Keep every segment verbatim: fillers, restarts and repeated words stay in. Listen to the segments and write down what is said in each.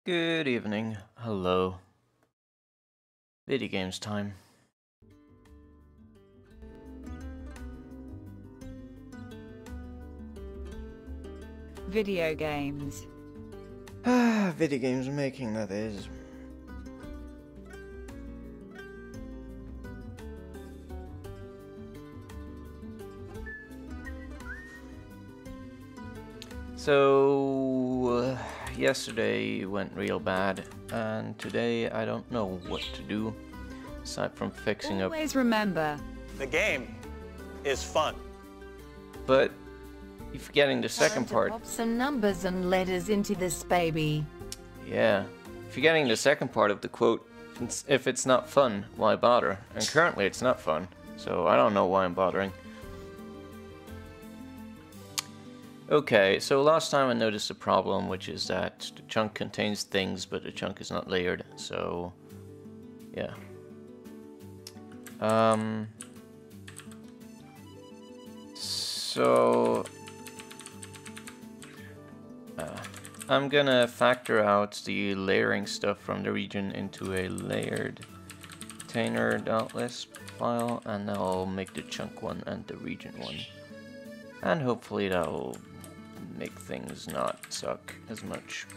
Good evening. Hello. Video games time. Video games. Ah, video games making, that is. So, uh, yesterday went real bad, and today I don't know what to do, aside from fixing up. Always remember, the game is fun. But you're forgetting the second Time to part. Pop some numbers and letters into this baby. Yeah, forgetting the second part of the quote. It's, if it's not fun, why bother? And currently it's not fun, so I don't know why I'm bothering. Okay, so last time I noticed a problem, which is that the chunk contains things, but the chunk is not layered, so yeah. Um, so uh, I'm gonna factor out the layering stuff from the region into a layered container.lisp file, and I'll make the chunk one and the region one. And hopefully that'll make things not suck as much.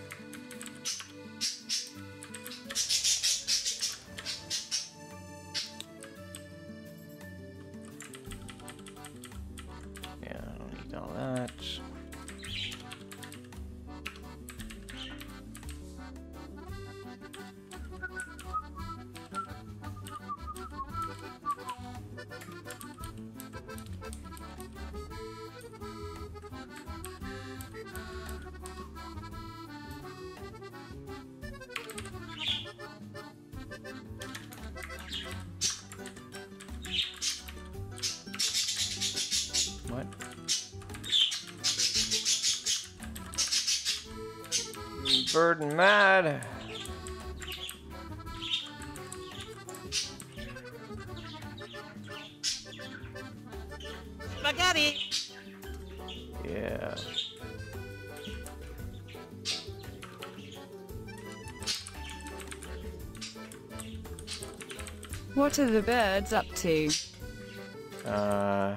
Yeah, I don't need all that. What? Bird and mad. Spaghetti! Yeah. what are the birds up to? Uh,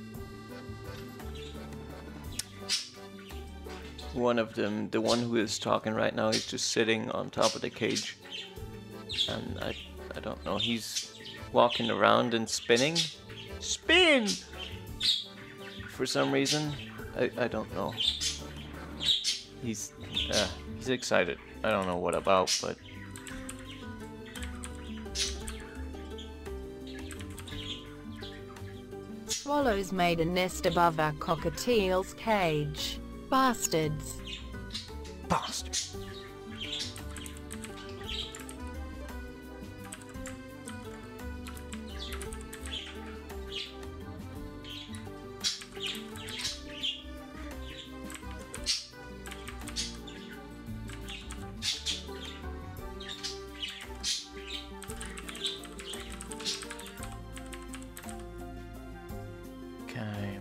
one of them, the one who is talking right now, is just sitting on top of the cage, and I, I don't know. He's walking around and spinning, spin. For some reason, I, I don't know. He's, uh, he's excited. I don't know what about, but. Swallows made a nest above our cockatiel's cage. Bastards. Bastard. Okay.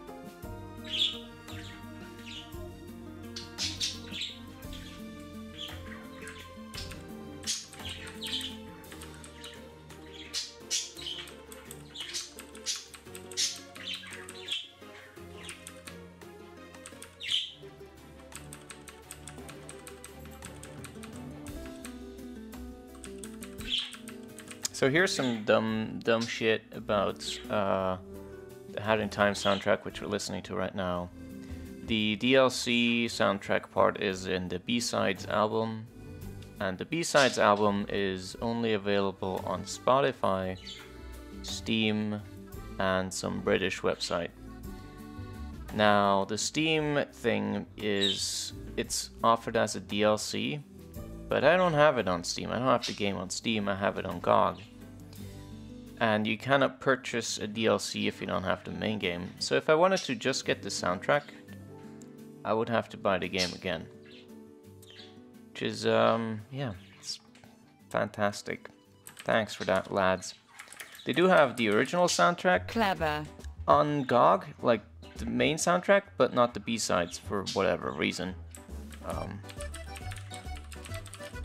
So here's some dumb dumb shit about uh, the Hat in Time soundtrack, which we're listening to right now. The D L C soundtrack part is in the B-Sides album, and the B-Sides album is only available on Spotify, Steam, and some British website. Now, the Steam thing is, it's offered as a D L C, but I don't have it on Steam. I don't have the game on Steam, I have it on G O G. And you cannot purchase a D L C if you don't have the main game. So if I wanted to just get the soundtrack, I would have to buy the game again. Which is, um, yeah, it's fantastic. Thanks for that, lads. They do have the original soundtrack Clever. on G O G, like the main soundtrack, but not the B-sides for whatever reason. Um,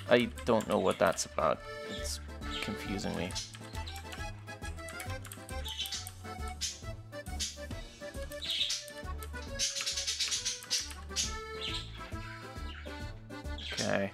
I don't know what that's about. It's confusing me. Okay.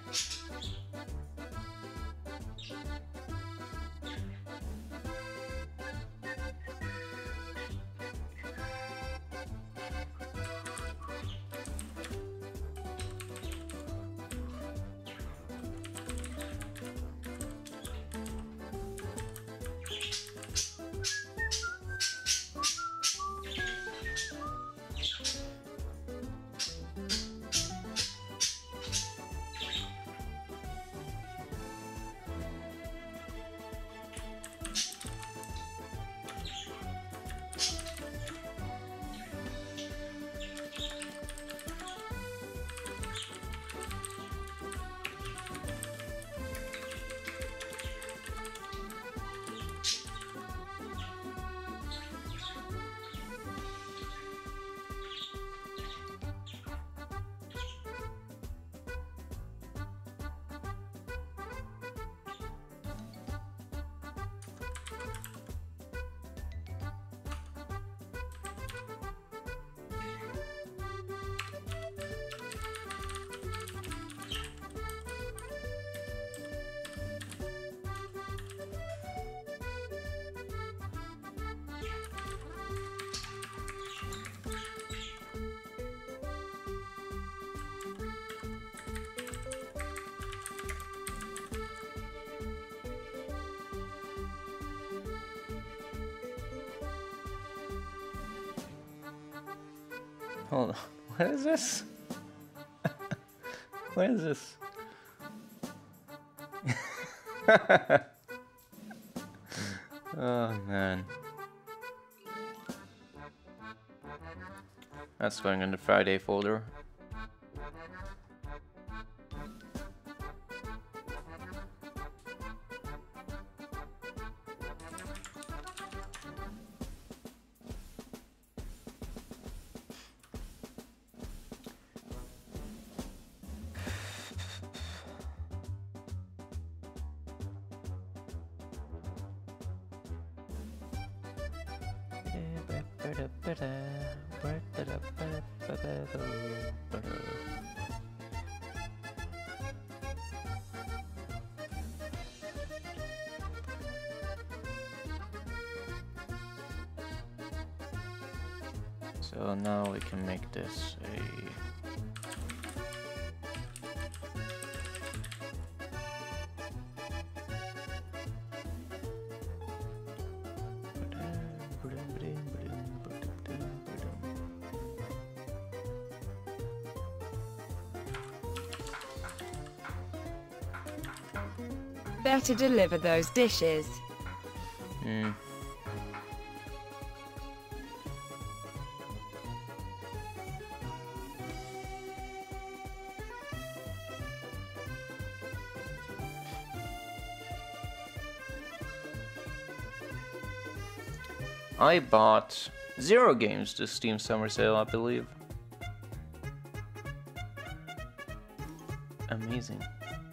Hold on. What is this? What is this? Oh man. That's going in the Friday folder. So now we can make this a Better deliver those dishes. Hmm. I bought zero games this Steam Summer Sale, I believe. Amazing.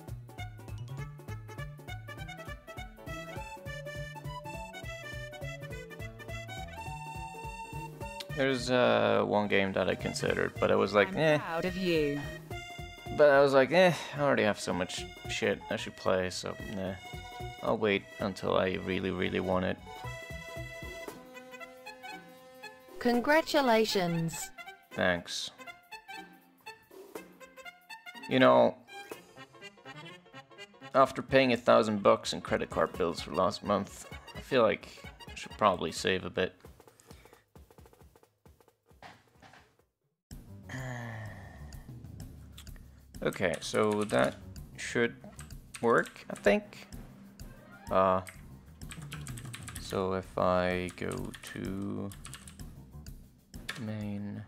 There's uh, one game that I considered, but I was like, I'm eh. proud of you. But I was like, eh, I already have so much shit I should play, so nah. I'll wait until I really, really want it. Congratulations. Thanks. You know, after paying a thousand bucks in credit card bills for last month, I feel like I should probably save a bit. Okay, so that should work, I think. Uh, so if I go to main,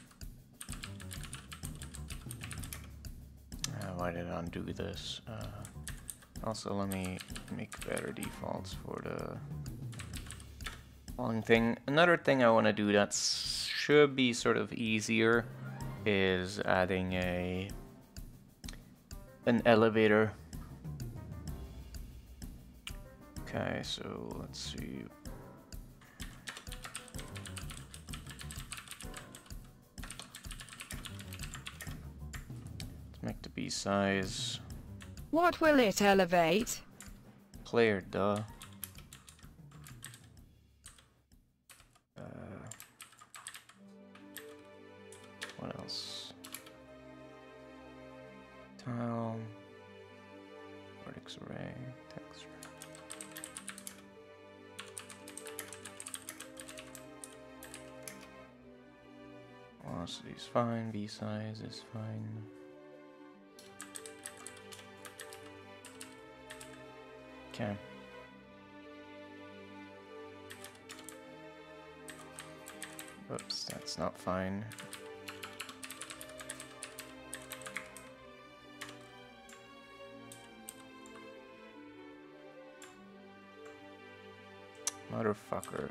why did I undo this? Uh, Also, let me make better defaults for the following thing. Another thing I want to do that should be sort of easier is adding a an elevator. Okay, so let's see. Let's make the B size. What will it elevate? Player, duh. Uh, what else? Tile. Vertex array. Text. Velocity is fine. B size is fine. Okay. Oops, that's not fine. Motherfucker.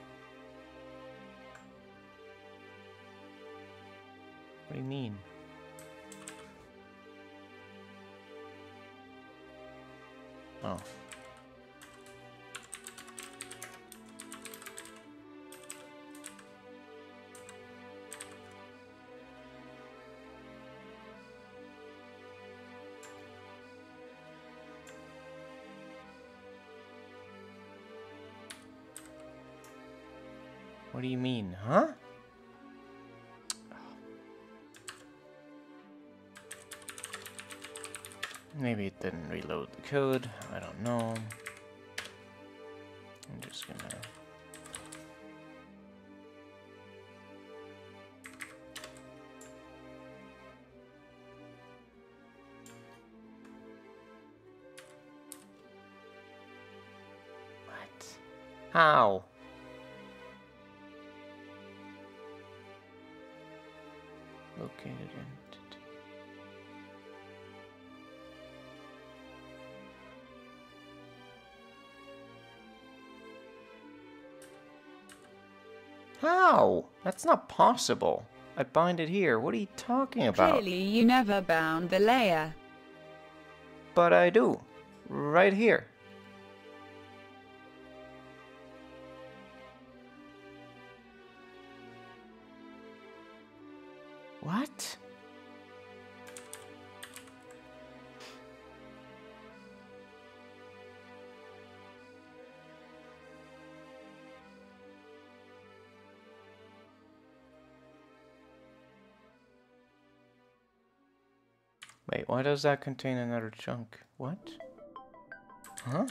What do you mean? Oh. What do you mean, huh? Maybe it didn't reload the code. I don't know. I'm just gonna... What? How? Located entity. How? That's not possible. I bind it here. What are you talking about? Clearly, you never bound the layer. But I do. Right here. What? Wait, why does that contain another chunk? What? Huh?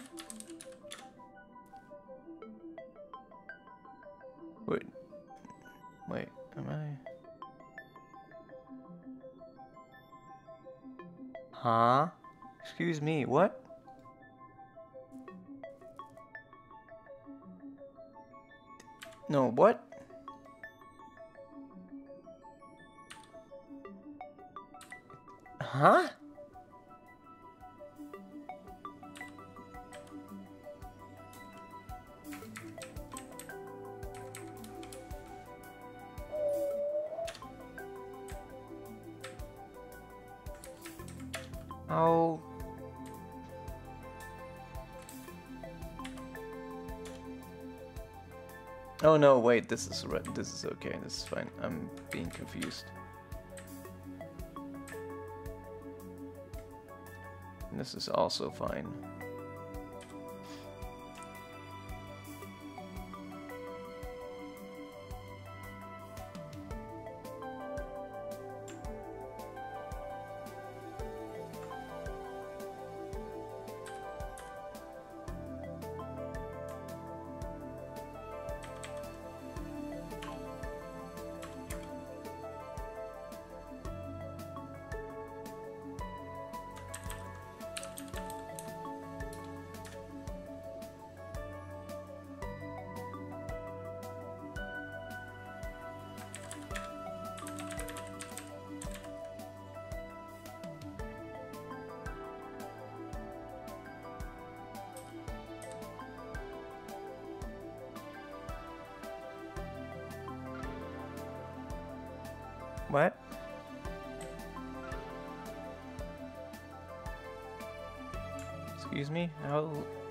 Wait. Wait, am I... Huh? Excuse me, what? No, what? Huh? Oh. Oh no, wait, this is right. This is okay. This is fine. I'm being confused. And this is also fine. What? Excuse me? How?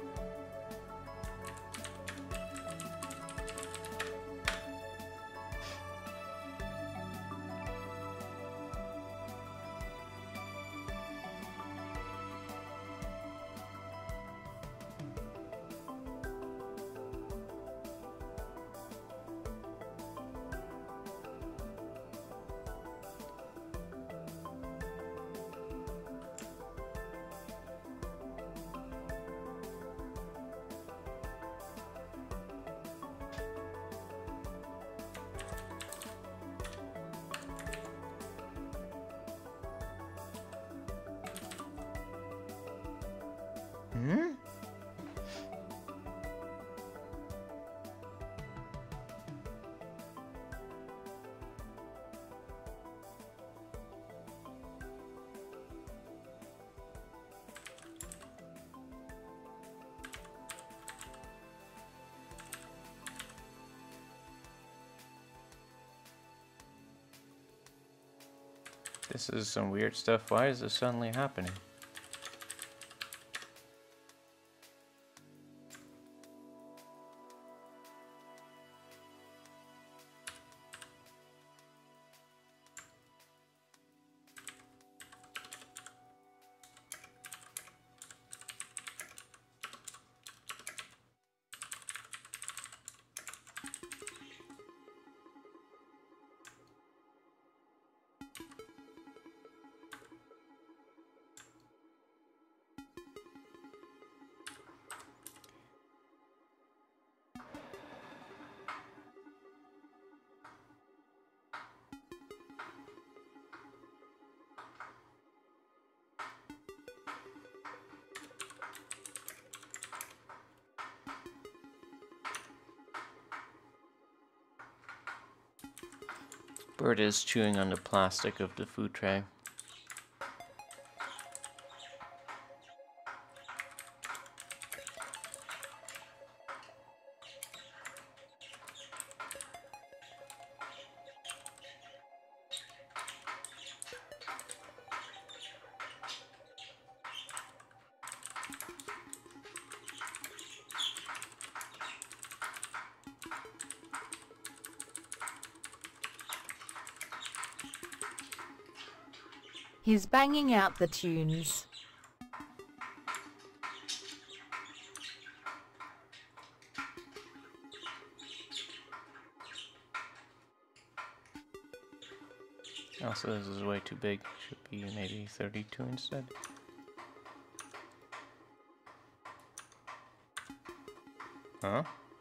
Hmm? This is some weird stuff. Why is this suddenly happening? Bird is chewing on the plastic of the food tray. He's banging out the tunes. Also, this is way too big. Should be maybe thirty-two instead. Huh?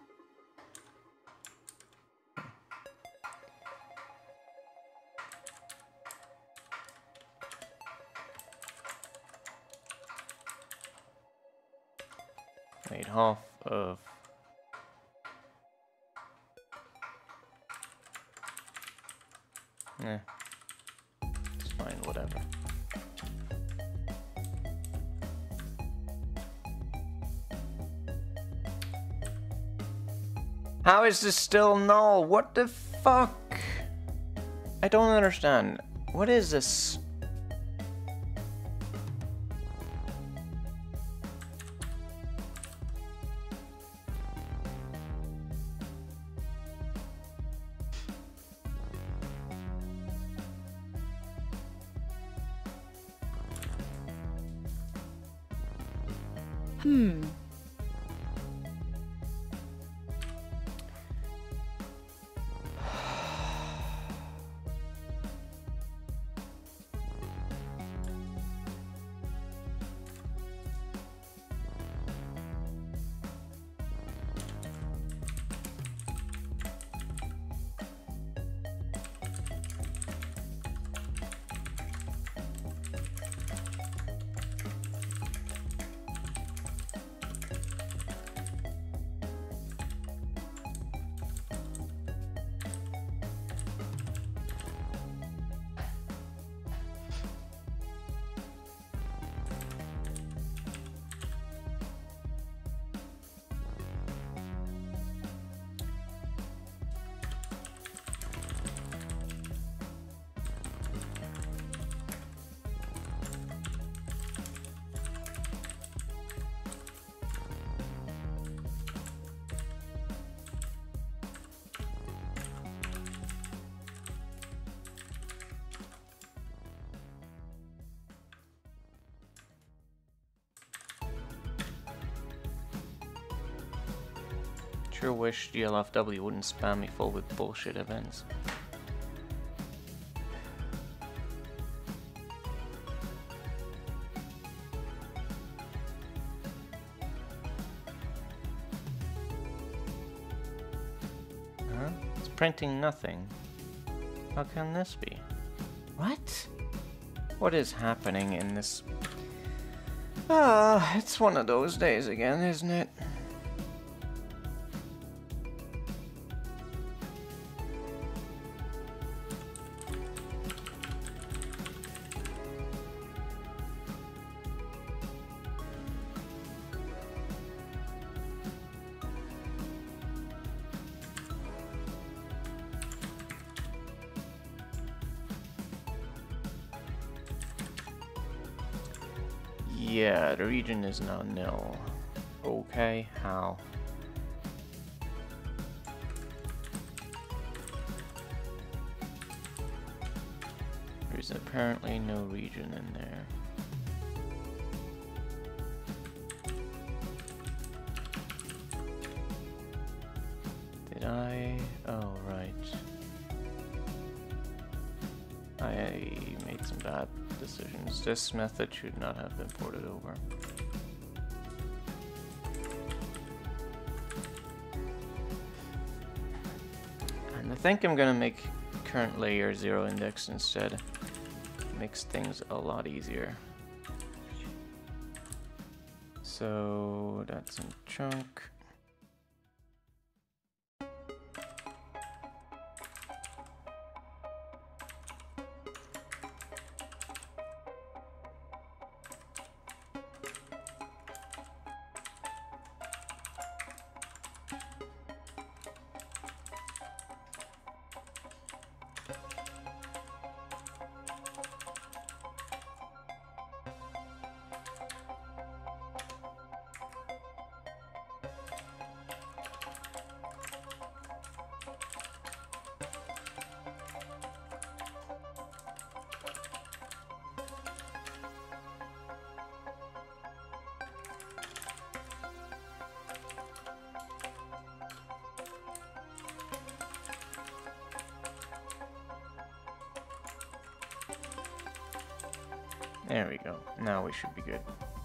Wait, half of... Eh. It's fine, whatever. How is this still null? What the fuck? I don't understand. What is this? Hmm. Sure wish G L F W wouldn't spam me full with bullshit events. Huh? It's printing nothing. How can this be? What? What is happening in this? Ah, it's one of those days again, isn't it? Yeah, the region is now nil. Okay, how? There's apparently no region in there. Did I? Oh, right. I made some bad decisions. This method should not have been ported over. And I think I'm gonna make current layer zero index instead. Makes things a lot easier. So that's in chunk. There we go. Now we should be good.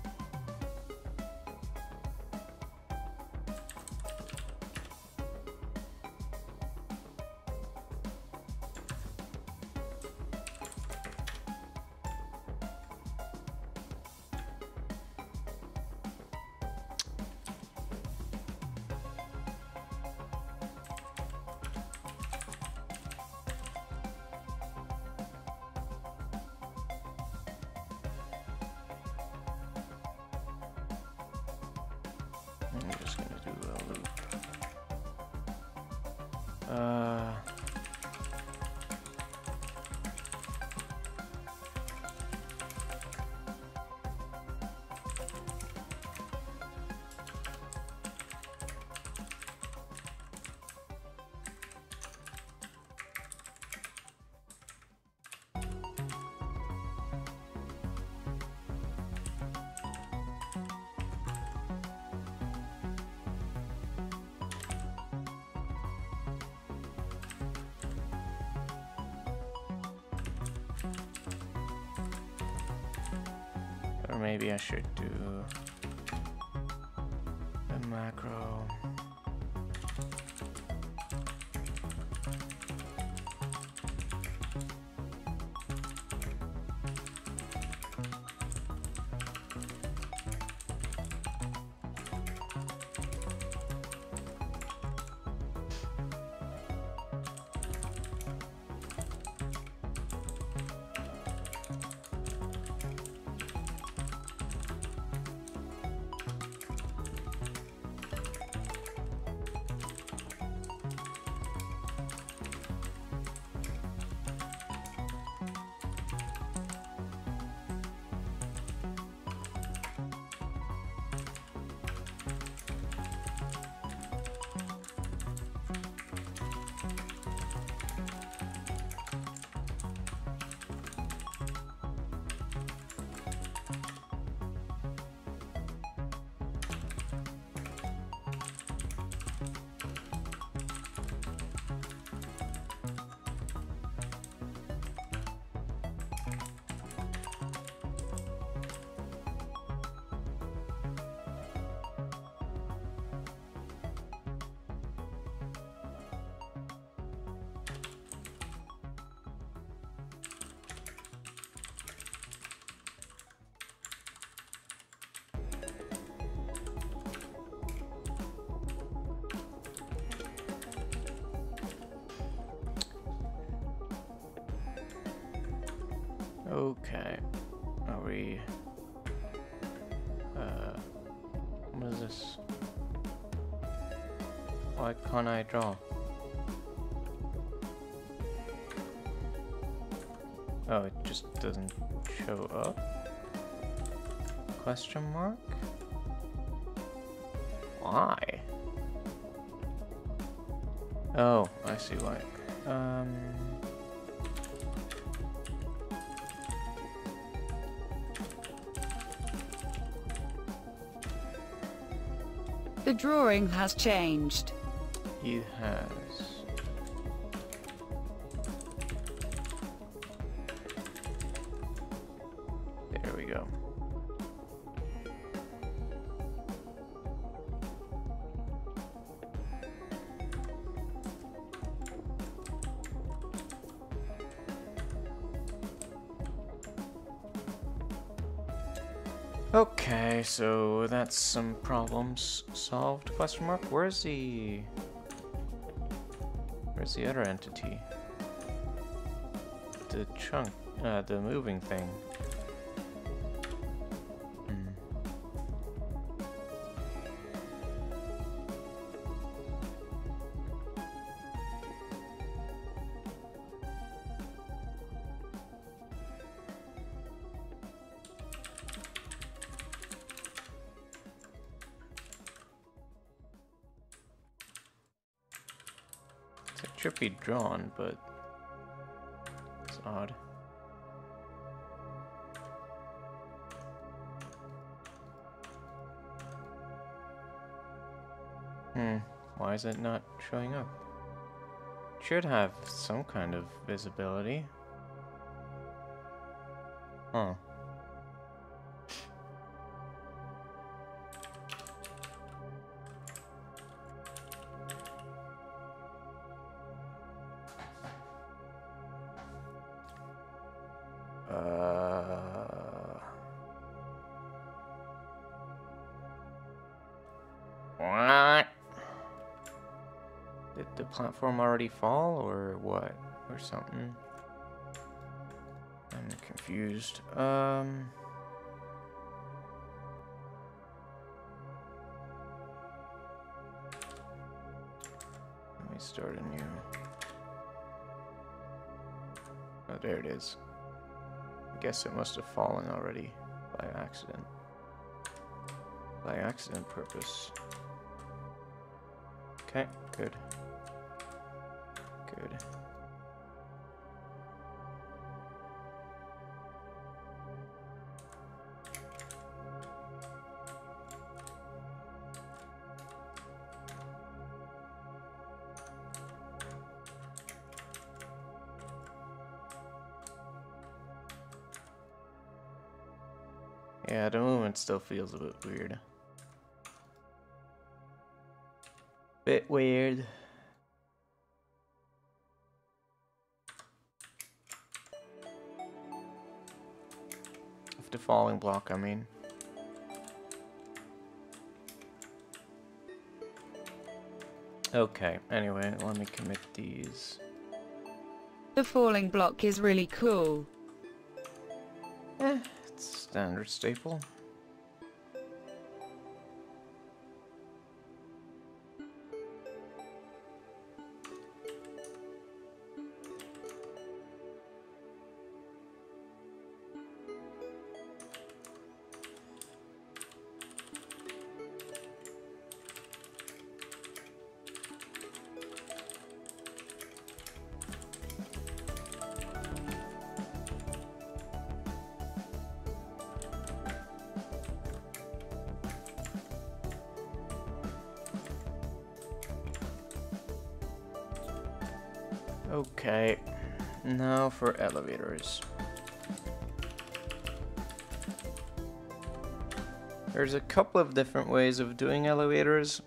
I'm just gonna do a loop. Uh, Or maybe I should do a macro. is this? Why can't I draw? Oh, it just doesn't show up? Question mark? Why? Oh, I see why. Um... The drawing has changed. It has. There we go. Okay, so that's some problems solved. Question mark. Where's the Where's the other entity? The chunk, uh, the moving thing. Hmm. It should be drawn, but it's odd. Hmm, why is it not showing up? It should have some kind of visibility. Huh. Uh, what? Did the platform already fall, or what? Or something? I'm confused. Um... Let me start anew. Oh, there it is. I guess it must have fallen already by accident. By accident purpose. Okay, good. Good. Yeah, the movement still feels a bit weird. Bit weird. Of the falling block, I mean. Okay, anyway, let me commit these. The falling block is really cool. Eh, it's standard staple. Okay, now for elevators. There's a couple of different ways of doing elevators.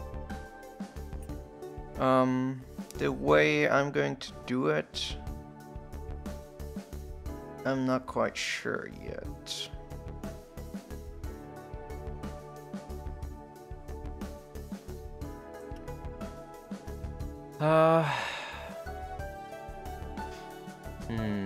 Um, the way I'm going to do it, I'm not quite sure yet. Uh... Hmm.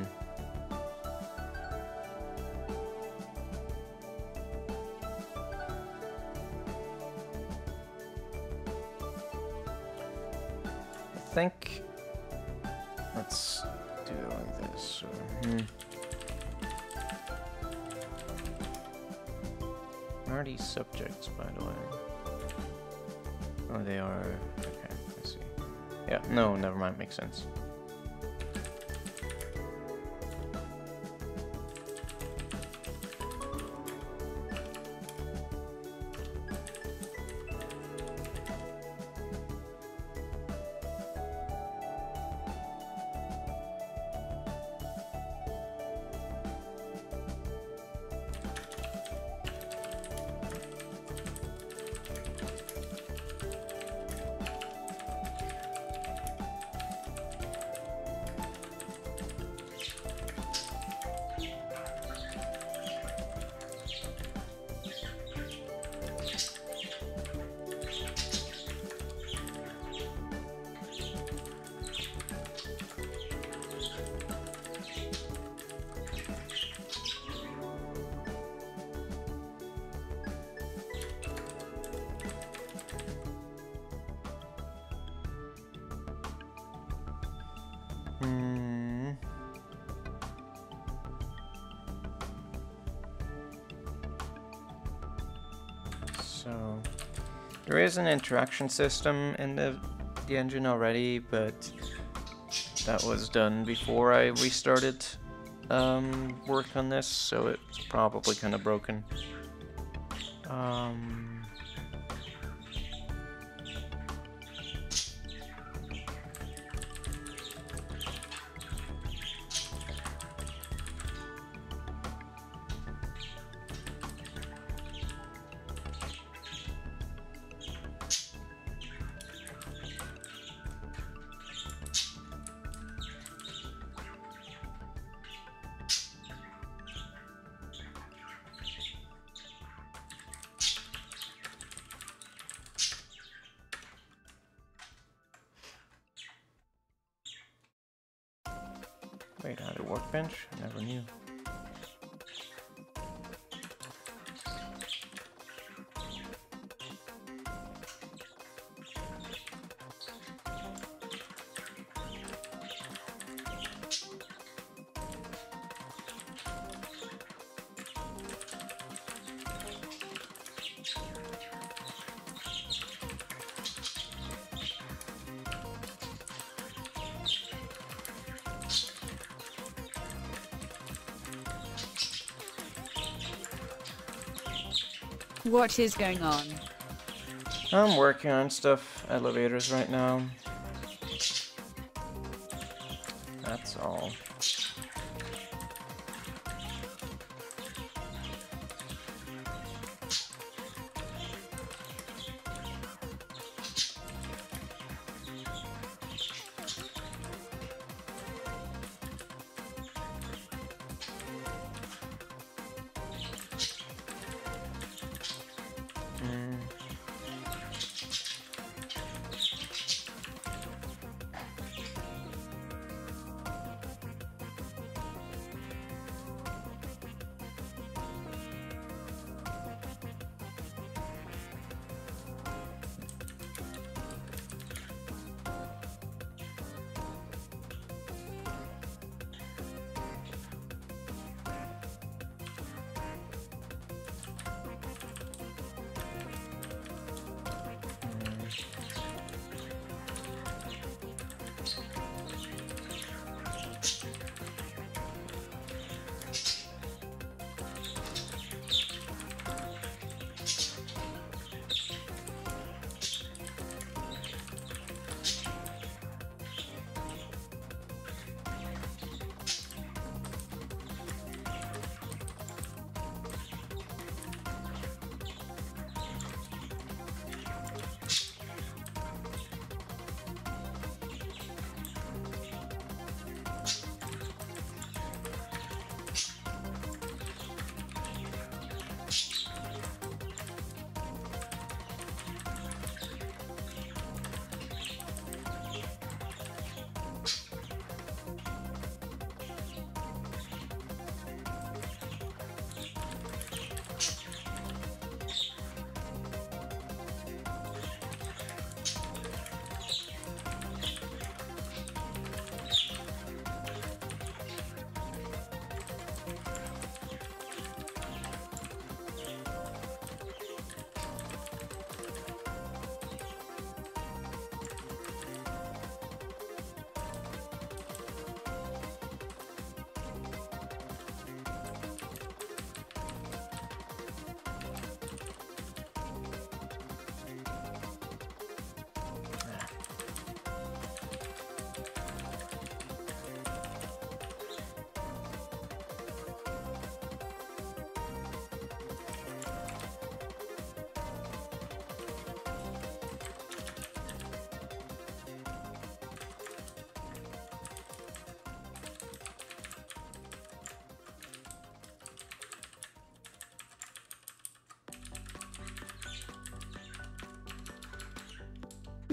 think... Let's do it like this. Or, hmm. Where are these subjects, by the way? Oh, they are... Okay, I see. Yeah, no, never mind, makes sense. Hmm. So there is an interaction system in the the engine already, but that was done before I restarted um, work on this, so it's probably kind of broken. Um, Wait, I had a workbench? I never knew. What is going on? I'm working on stuff, elevators right now. That's all.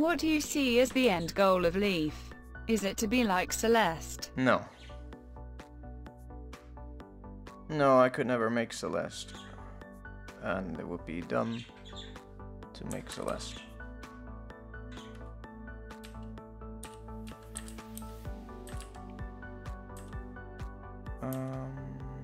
What do you see as the end goal of Leaf? Is it to be like Celeste? No. No, I could never make Celeste. And it would be dumb to make Celeste. Um...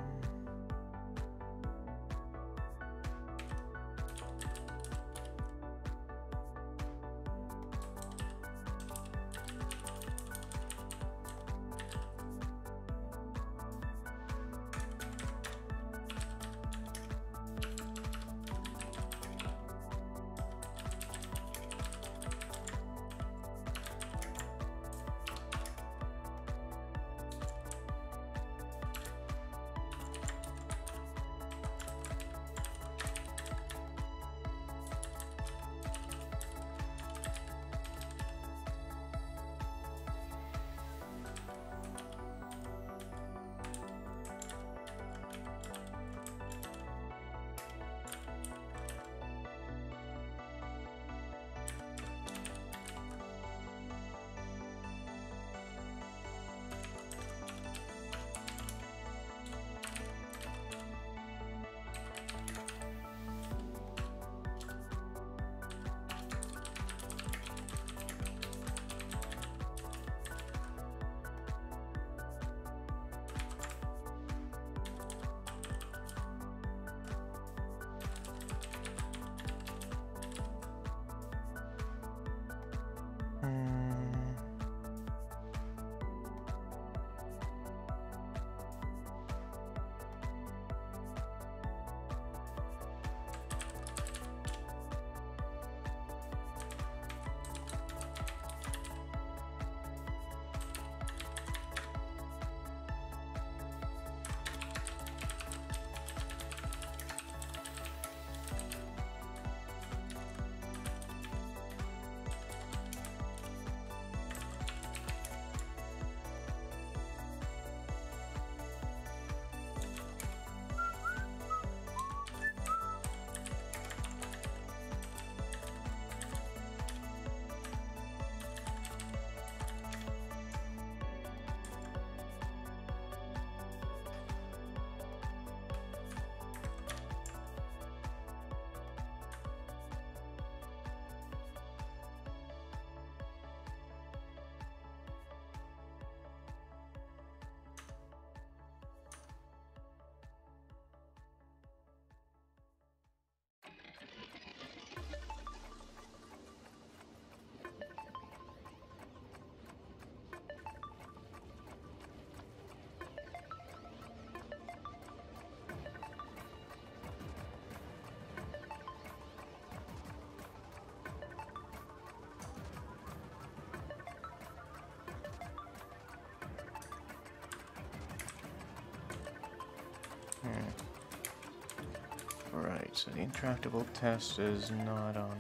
Alright, so the intractable test is not on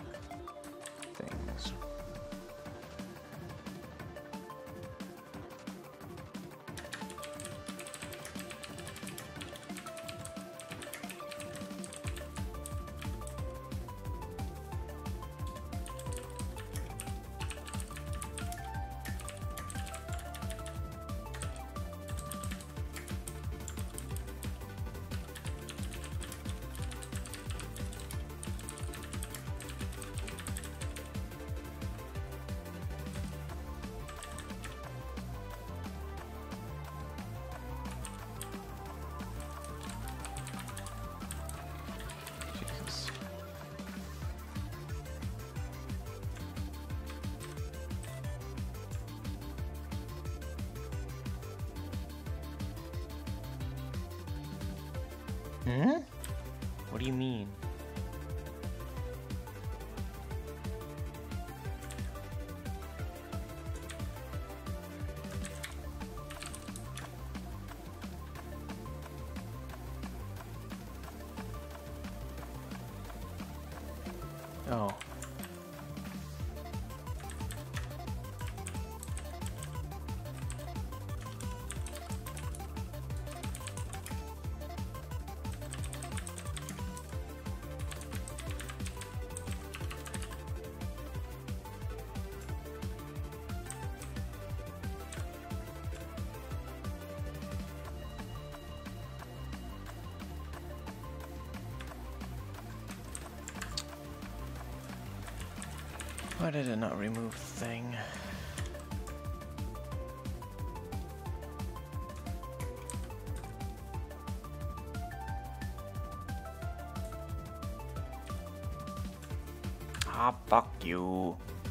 things. Hmm? What do you mean? Oh. Why did it not remove the thing? Ah, fuck you.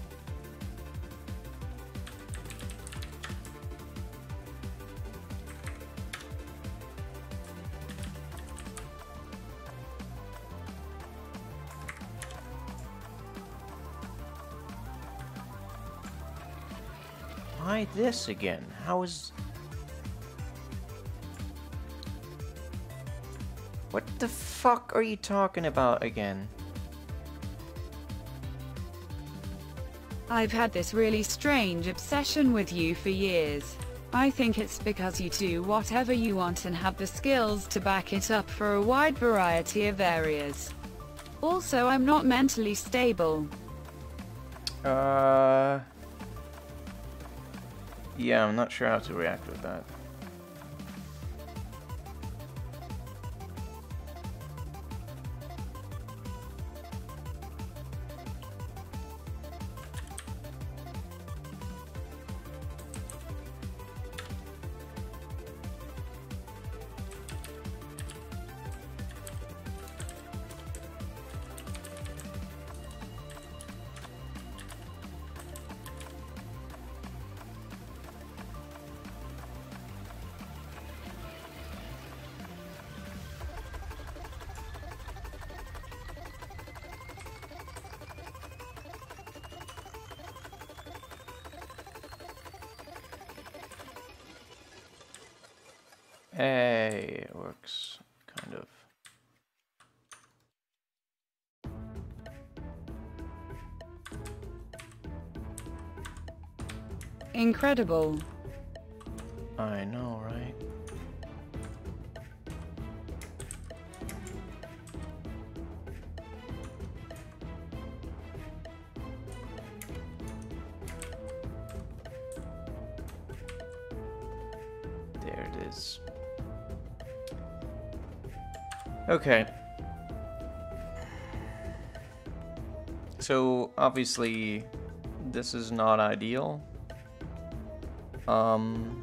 Why this again? How is... What the fuck are you talking about again? I've had this really strange obsession with you for years. I think it's because you do whatever you want and have the skills to back it up for a wide variety of areas. Also, I'm not mentally stable. Uh... Yeah, I'm not sure how to react with that. Hey, it works, kind of. Incredible. I know, right? There it is. Okay. So, obviously, this is not ideal. Um...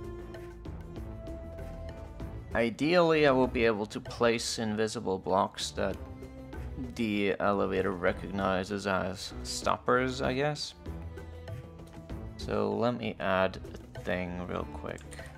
Ideally, I will be able to place invisible blocks that the elevator recognizes as stoppers, I guess. So let me add a thing real quick.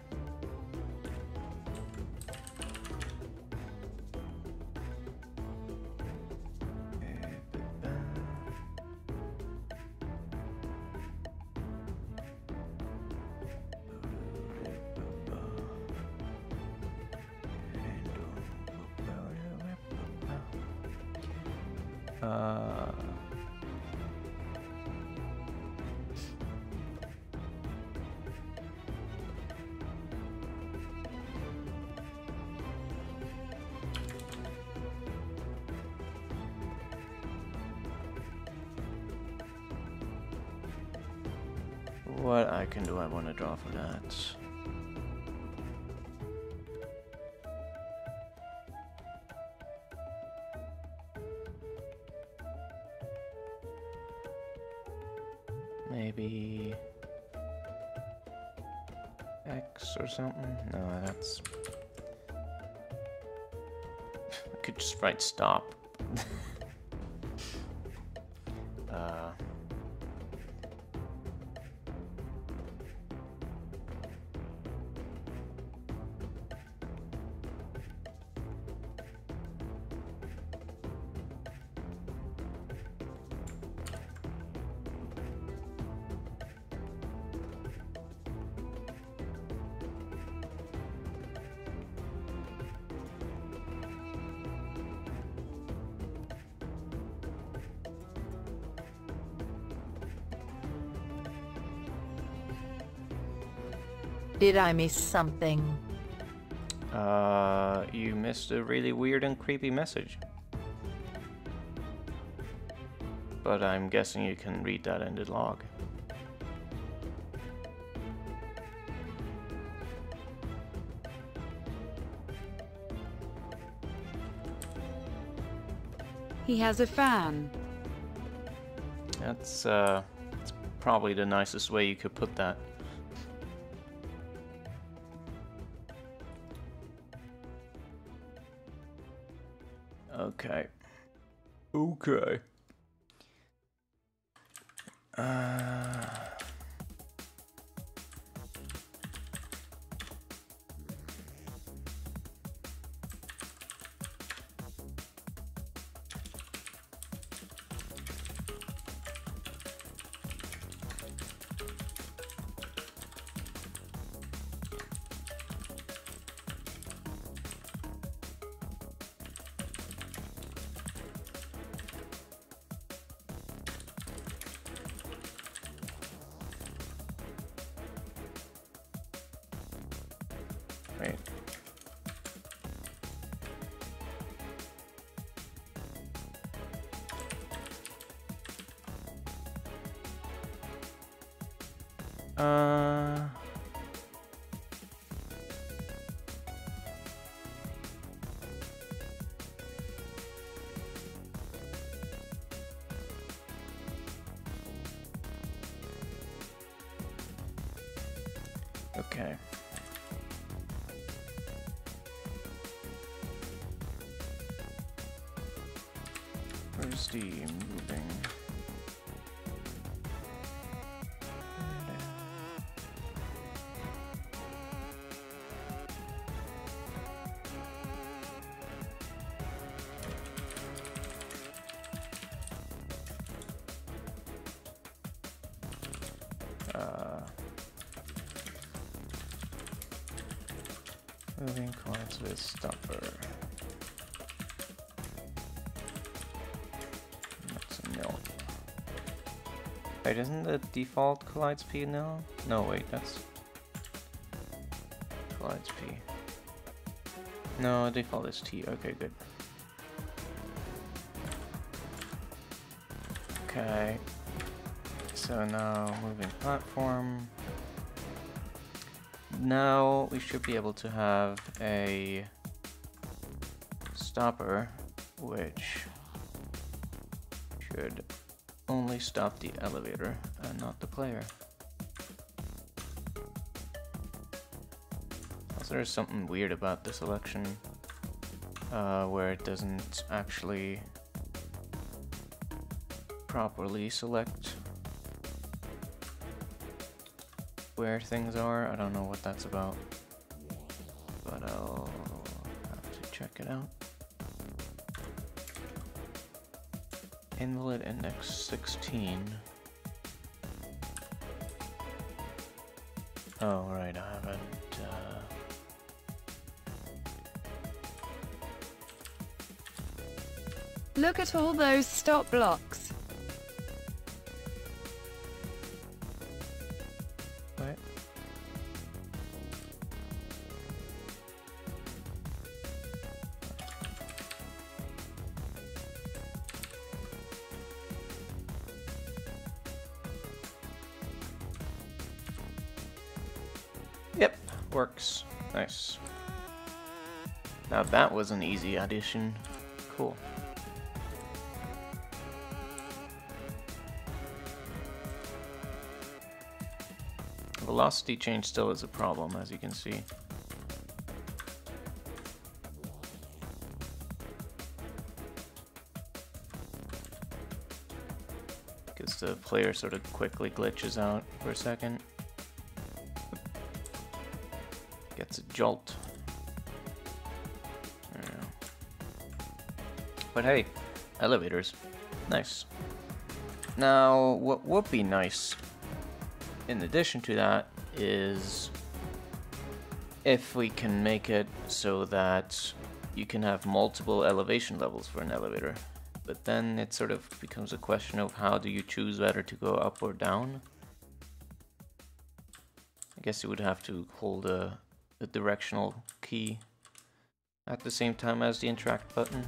Uh, what icon do I want to draw for that? Maybe X or something? No, that's... I could just write stop. uh... Did I miss something? Uh, you missed a really weird and creepy message. But I'm guessing you can read that in the log. He has a fan. That's, uh, probably the nicest way you could put that. Okay. Okay. Uh... Wait. Uh... Okay. Where's the moving? Uh, moving collides with stopper. That's a nil. Wait, isn't the default collides P nil? No, wait, that's collides P. No, default is T. Okay, good. Okay. So now moving platform. Now we should be able to have a stopper which should only stop the elevator and not the player. Also, there's something weird about this selection uh, where it doesn't actually properly select where things are. I don't know what that's about, but I'll have to check it out. Invalid index sixteen. Oh, right, I haven't. Uh... Look at all those stop blocks. What? Yep, works. Nice. Now that was an easy addition. Cool. Velocity change still is a problem, as you can see. Because the player sort of quickly glitches out for a second. Gets a jolt. There we go. But hey, elevators. Nice. Now, what would be nice in addition to that is if we can make it so that you can have multiple elevation levels for an elevator. But then it sort of becomes a question of how do you choose whether to go up or down. I guess you would have to hold a, a directional key at the same time as the interact button.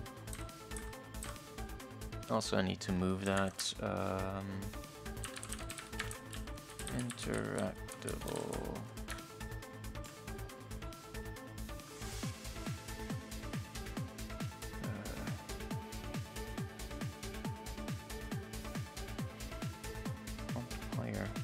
Also, I need to move that um, interactable. Uh, player.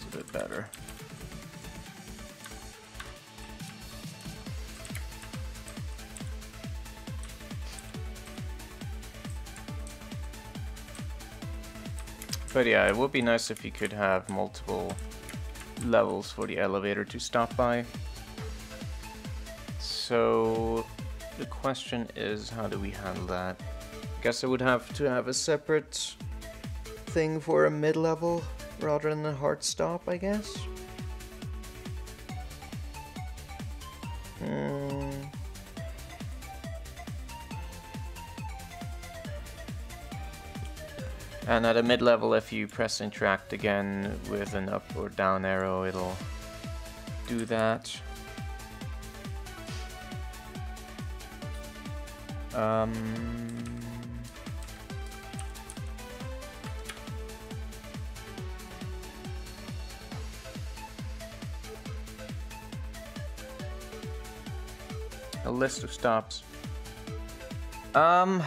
a bit better. But yeah, it would be nice if you could have multiple levels for the elevator to stop by. So the question is, how do we handle that? I guess I would have to have a separate thing for a mid-level rather than a hard stop, I guess. Hmm. And at a mid-level, if you press interact again with an up or down arrow, it'll do that. Um, a list of stops. Um,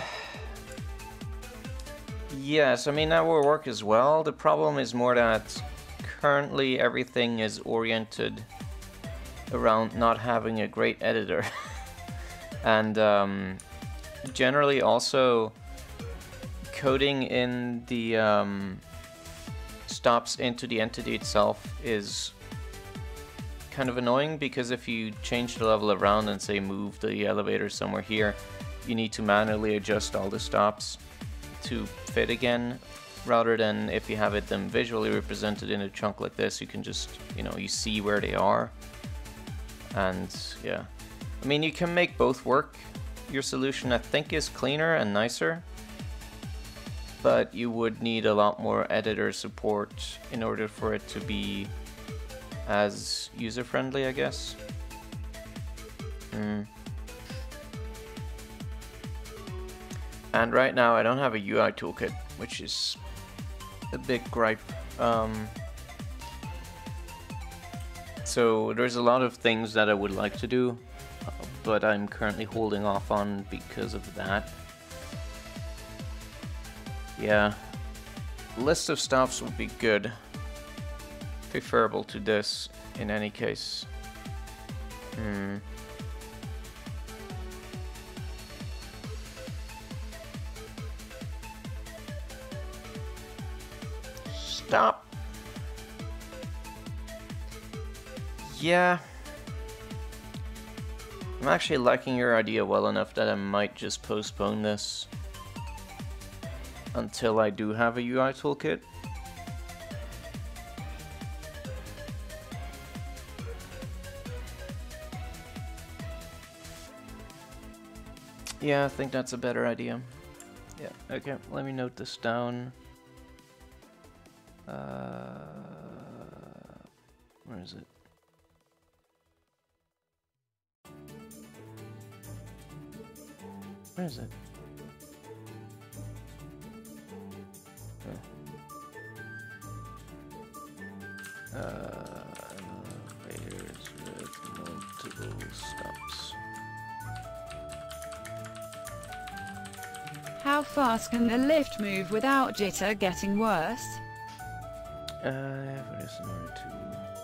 yes, I mean that will work as well. The problem is more that currently everything is oriented around not having a great editor. And um, generally also coding in the um, stops into the entity itself is kind of annoying, because if you change the level around and say move the elevator somewhere here, you need to manually adjust all the stops to fit again, rather than if you have it them visually represented in a chunk like this, you can just, you know, you see where they are. And yeah, I mean, you can make both work. Your solution, I think, is cleaner and nicer, but you would need a lot more editor support in order for it to be as user-friendly, I guess. Hmm. And right now I don't have a U I toolkit, which is a big gripe. Um, so there's a lot of things that I would like to do, but I'm currently holding off on because of that. Yeah, list of stops would be good. Preferable to this in any case. Hmm. Stop. Yeah. I'm actually liking your idea well enough that I might just postpone this until I do have a U I toolkit. Yeah, I think that's a better idea. Yeah, okay, let me note this down. Uh, where is it? Where is it? Oh. Uh, elevators with multiple stops. How fast can the lift move without jitter getting worse? Uh, what is number two?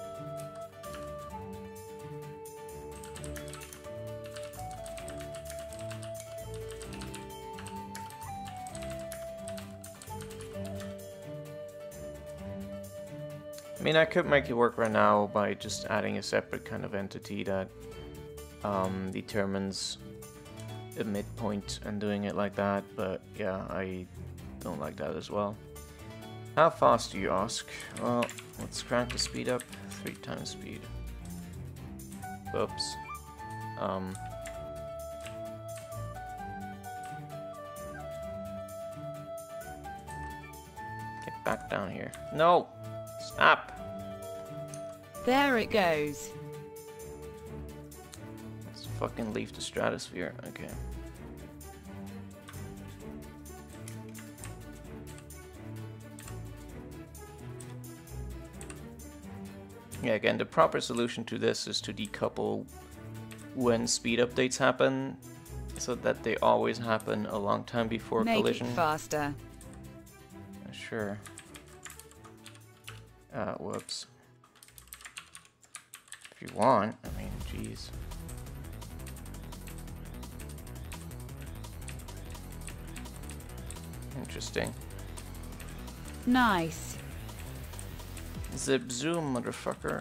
I mean, I could make it work right now by just adding a separate kind of entity that um, determines a midpoint and doing it like that, but yeah, I don't like that as well. How fast do you ask? Well, let's crank the speed up, three times speed. Oops. Um. Get back down here. No! Stop! There it goes. Let's fucking leave the stratosphere. Okay. Yeah, again, the proper solution to this is to decouple when speed updates happen, so that they always happen a long time before Make collision. It faster. Sure. Uh, whoops. If you want, I mean, jeez. Interesting. Nice. Zip zoom, motherfucker.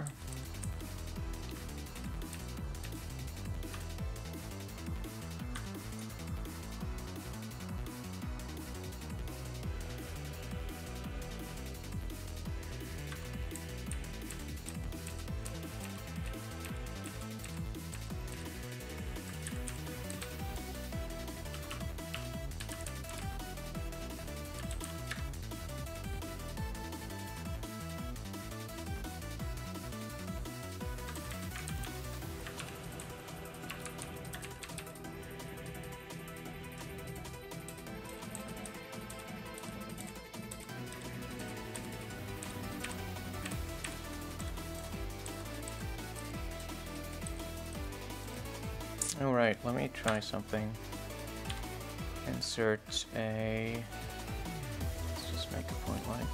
Alright, let me try something. Insert a... Let's just make a point light.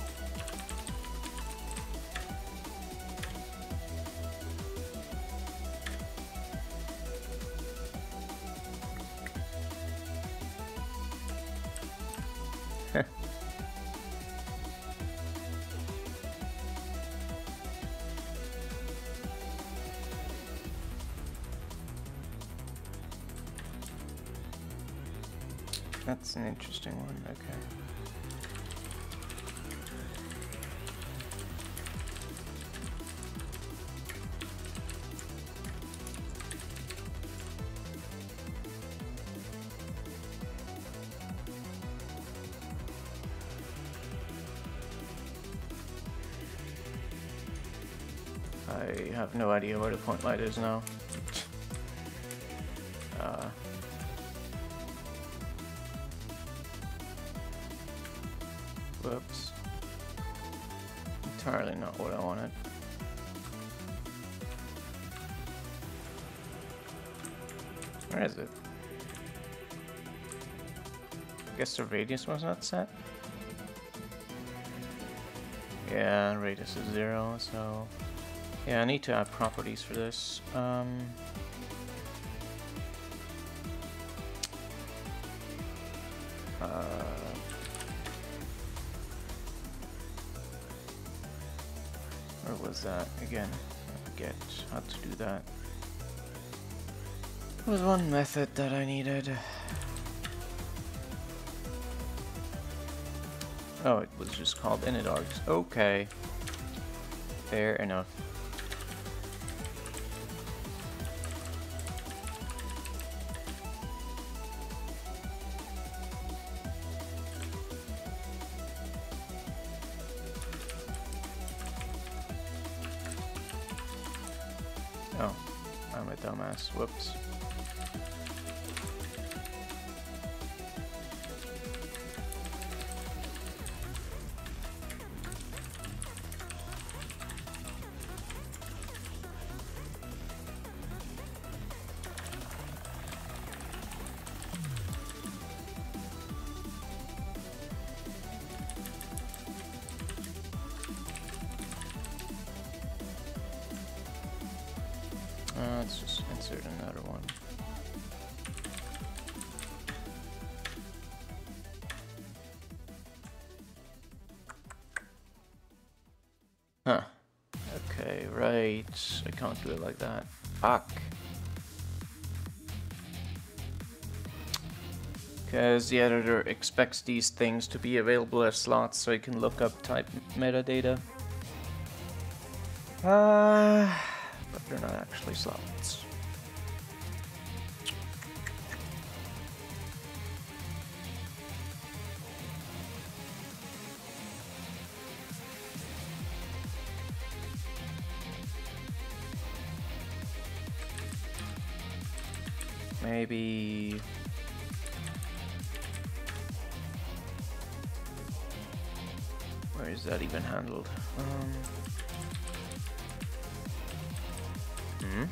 That's an interesting one, okay. I have no idea where the point light is now. uh, Whoops. Entirely not what I wanted. Where is it? I guess the radius was not set. Yeah, radius is zero, so... Yeah, I need to add properties for this. Um... Uh... Where was that again? I forget how to do that. There was one method that I needed. Oh, it was just called initargs. Okay. Fair enough. Oh, I'm a dumbass. Whoops. Uh, let's just insert another one. Huh. Okay, right. I can't do it like that. Fuck. Because the editor expects these things to be available as slots so you can look up type metadata. Uh, but they're not actually slots. Maybe... Where is that even handled? Um... Hmm?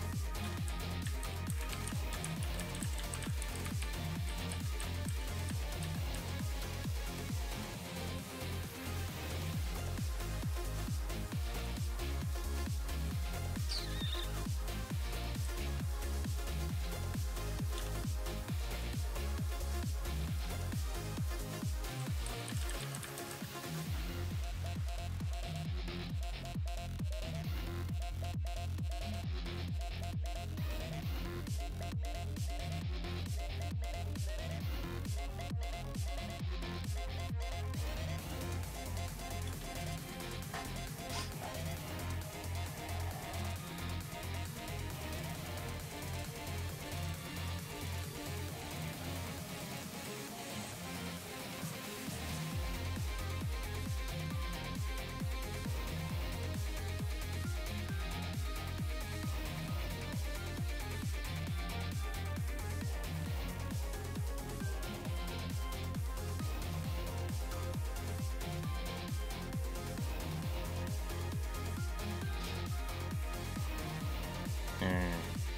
Mm.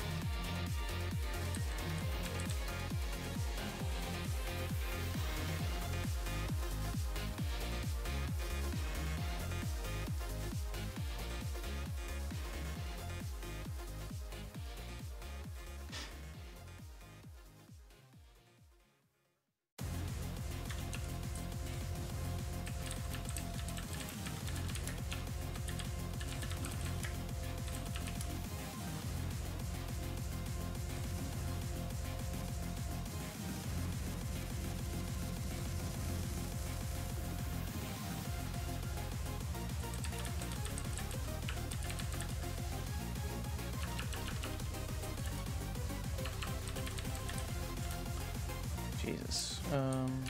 Jesus. Um.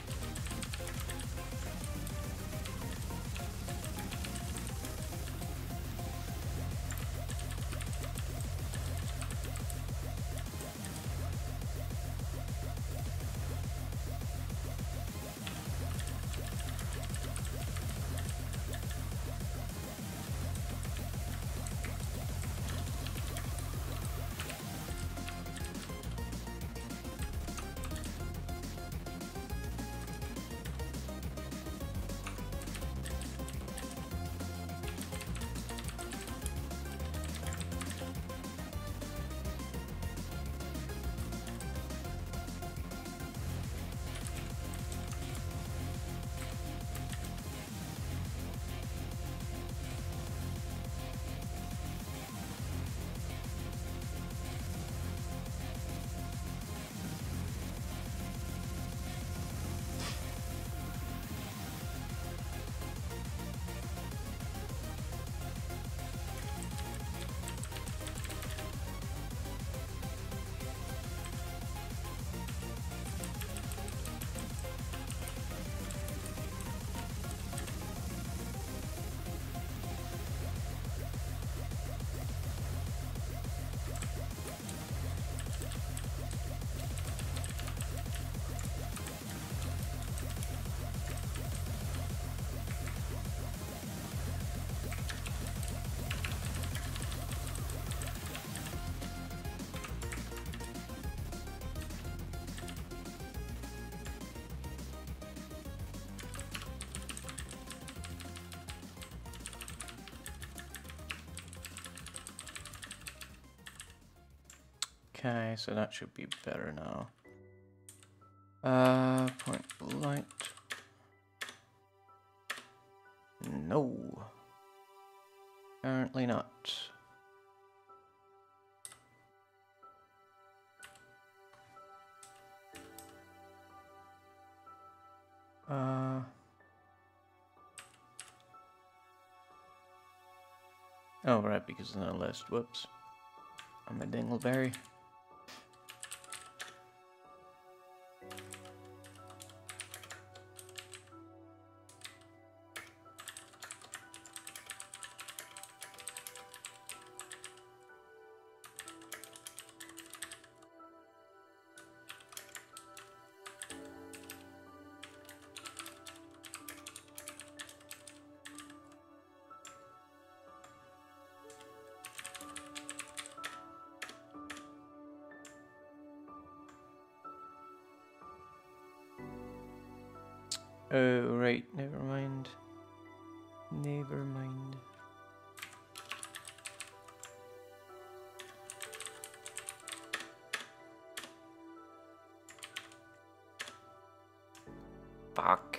Okay, so that should be better now. Uh, point light. No. Apparently not. Uh. Oh, right, because of the list. Whoops. I'm a dingleberry. Oh, right, never mind. Never mind. Fuck.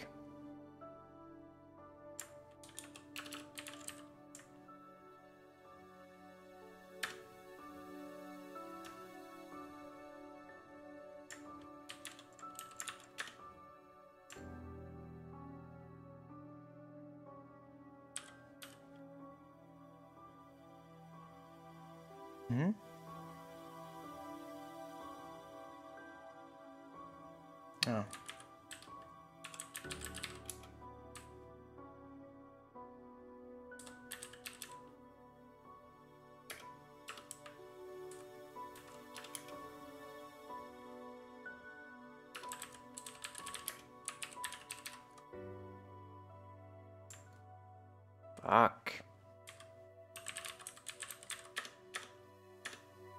Hmm? Oh. Fuck.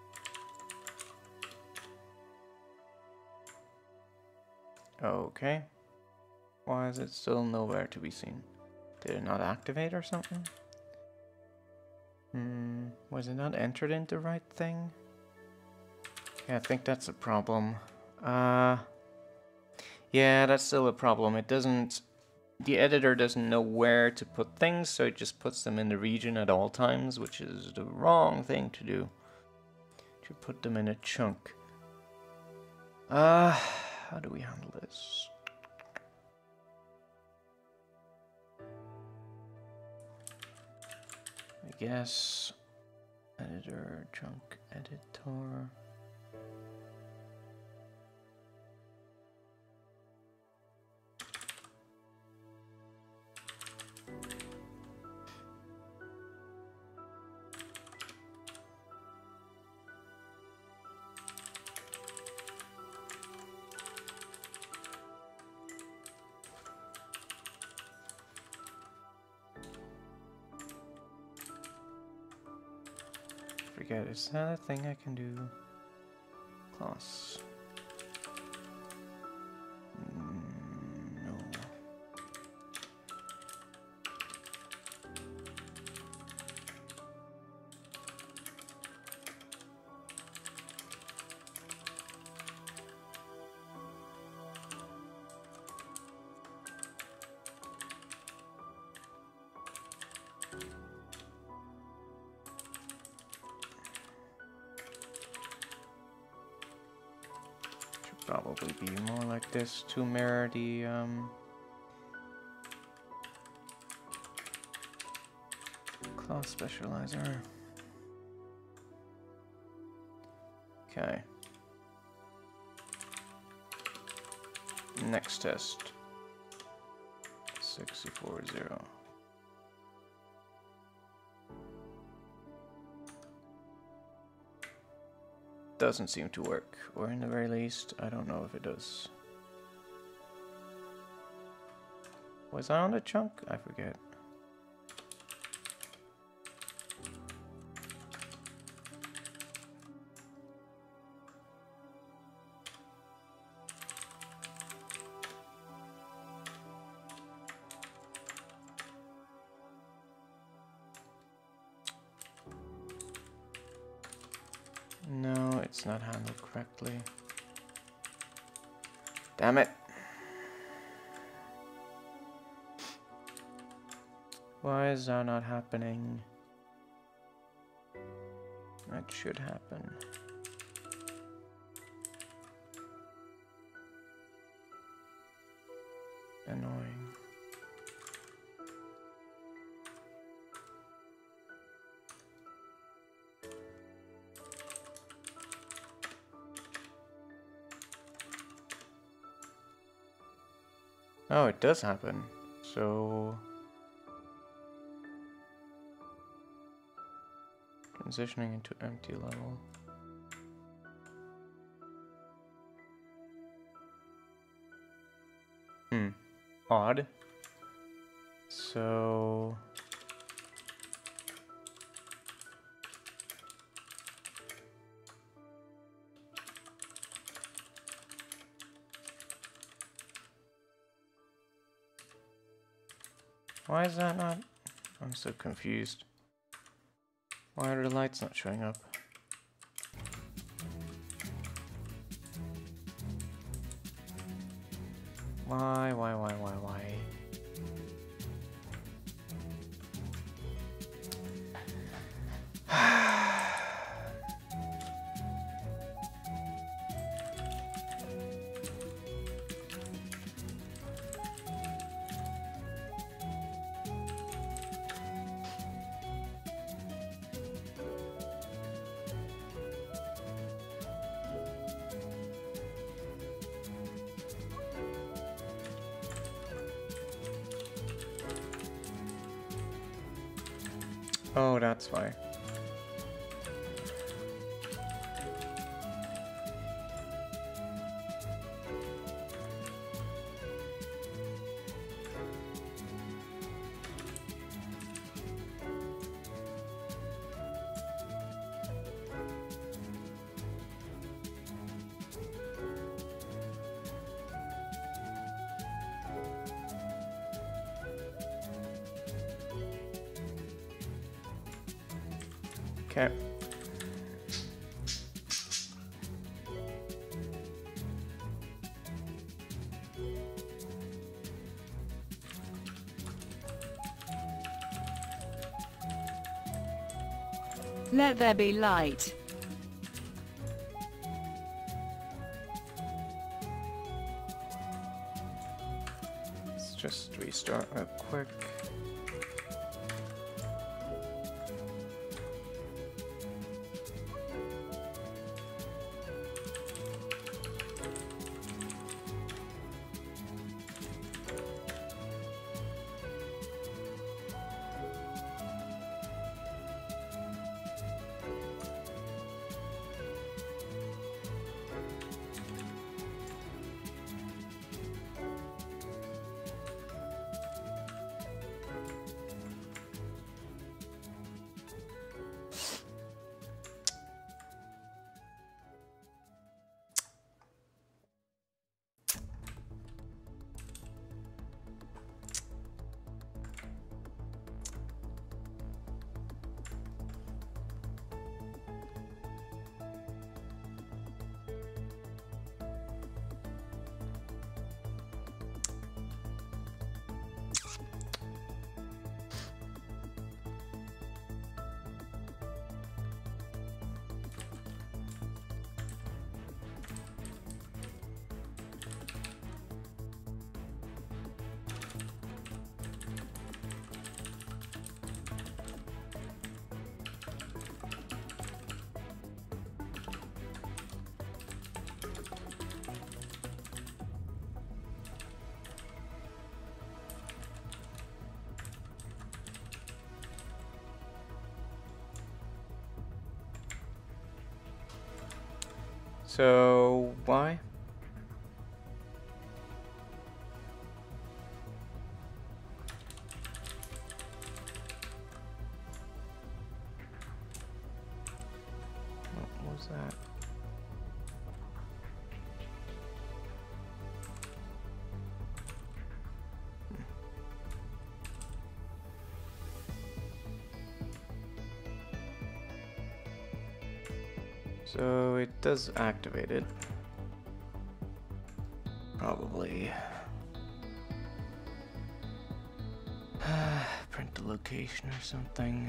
Okay. Why is it still nowhere to be seen? Did it not activate or something? Hmm, was it not entered into the right thing? Yeah, I think that's a problem. Uh, yeah, that's still a problem. It doesn't... The editor doesn't know where to put things, so it just puts them in the region at all times, which is the wrong thing to do. To put them in a chunk. Uh, how do we handle this? I guess... Editor, chunk, editor... Forget, is that a thing I can do? Class. Mm, no. Probably be more like this to mirror the um, class specializer. Okay. Next test. sixty-four zero. Doesn't seem to work, or in the very least, I don't know if it does. Was I on the chunk? I forget. No, it's not handled correctly. Damn it. Why is that not happening? That should happen. Annoying. Oh, it does happen. So... transitioning into empty level. Hmm. Odd. So... why is that not? I'm so confused. Why are the lights not showing up? Why, why, why, why, why? Oh, that's why. Okay. Let there be light. Let's just restart real quick. So, why? What was that? So it does activate it. Probably. Print the location or something.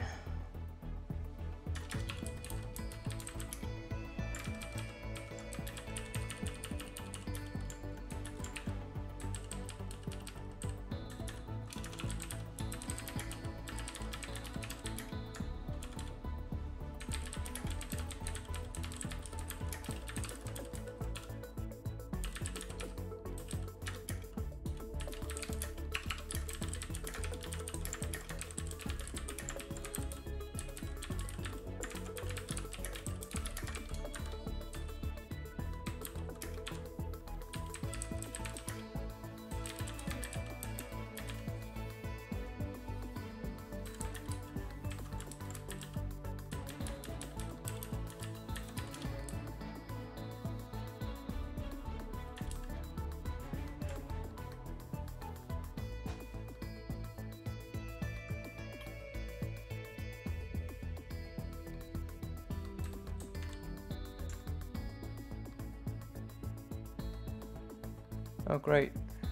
Oh, great.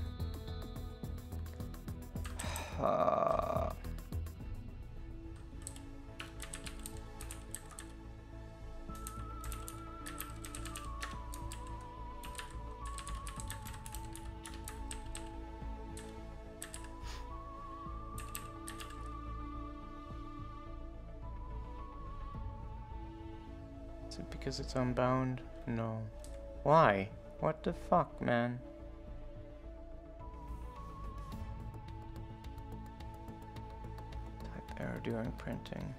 Uh... Is it because it's unbound? No. Why? What the fuck, man? Type error during printing.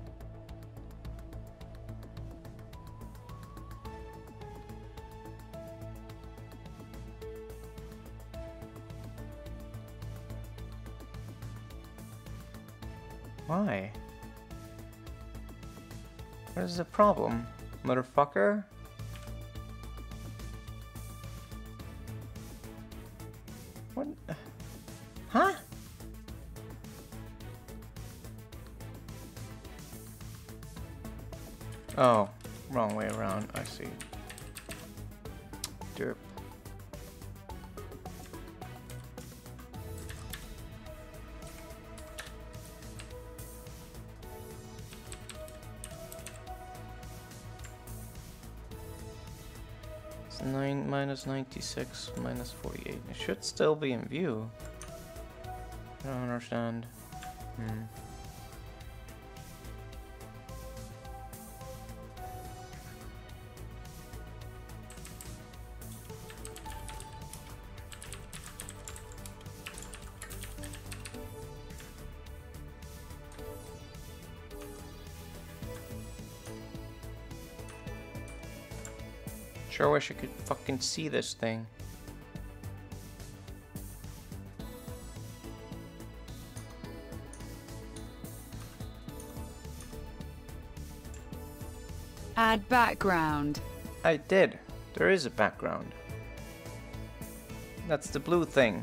Why? What is the problem, motherfucker? What? Huh? Oh, wrong way around. I see. Derp. It's nine minus ninety-six minus forty-eight. It should still be in view. I don't understand. Hmm. Sure wish I could fucking see this thing. Add background. I did. There is a background. That's the blue thing.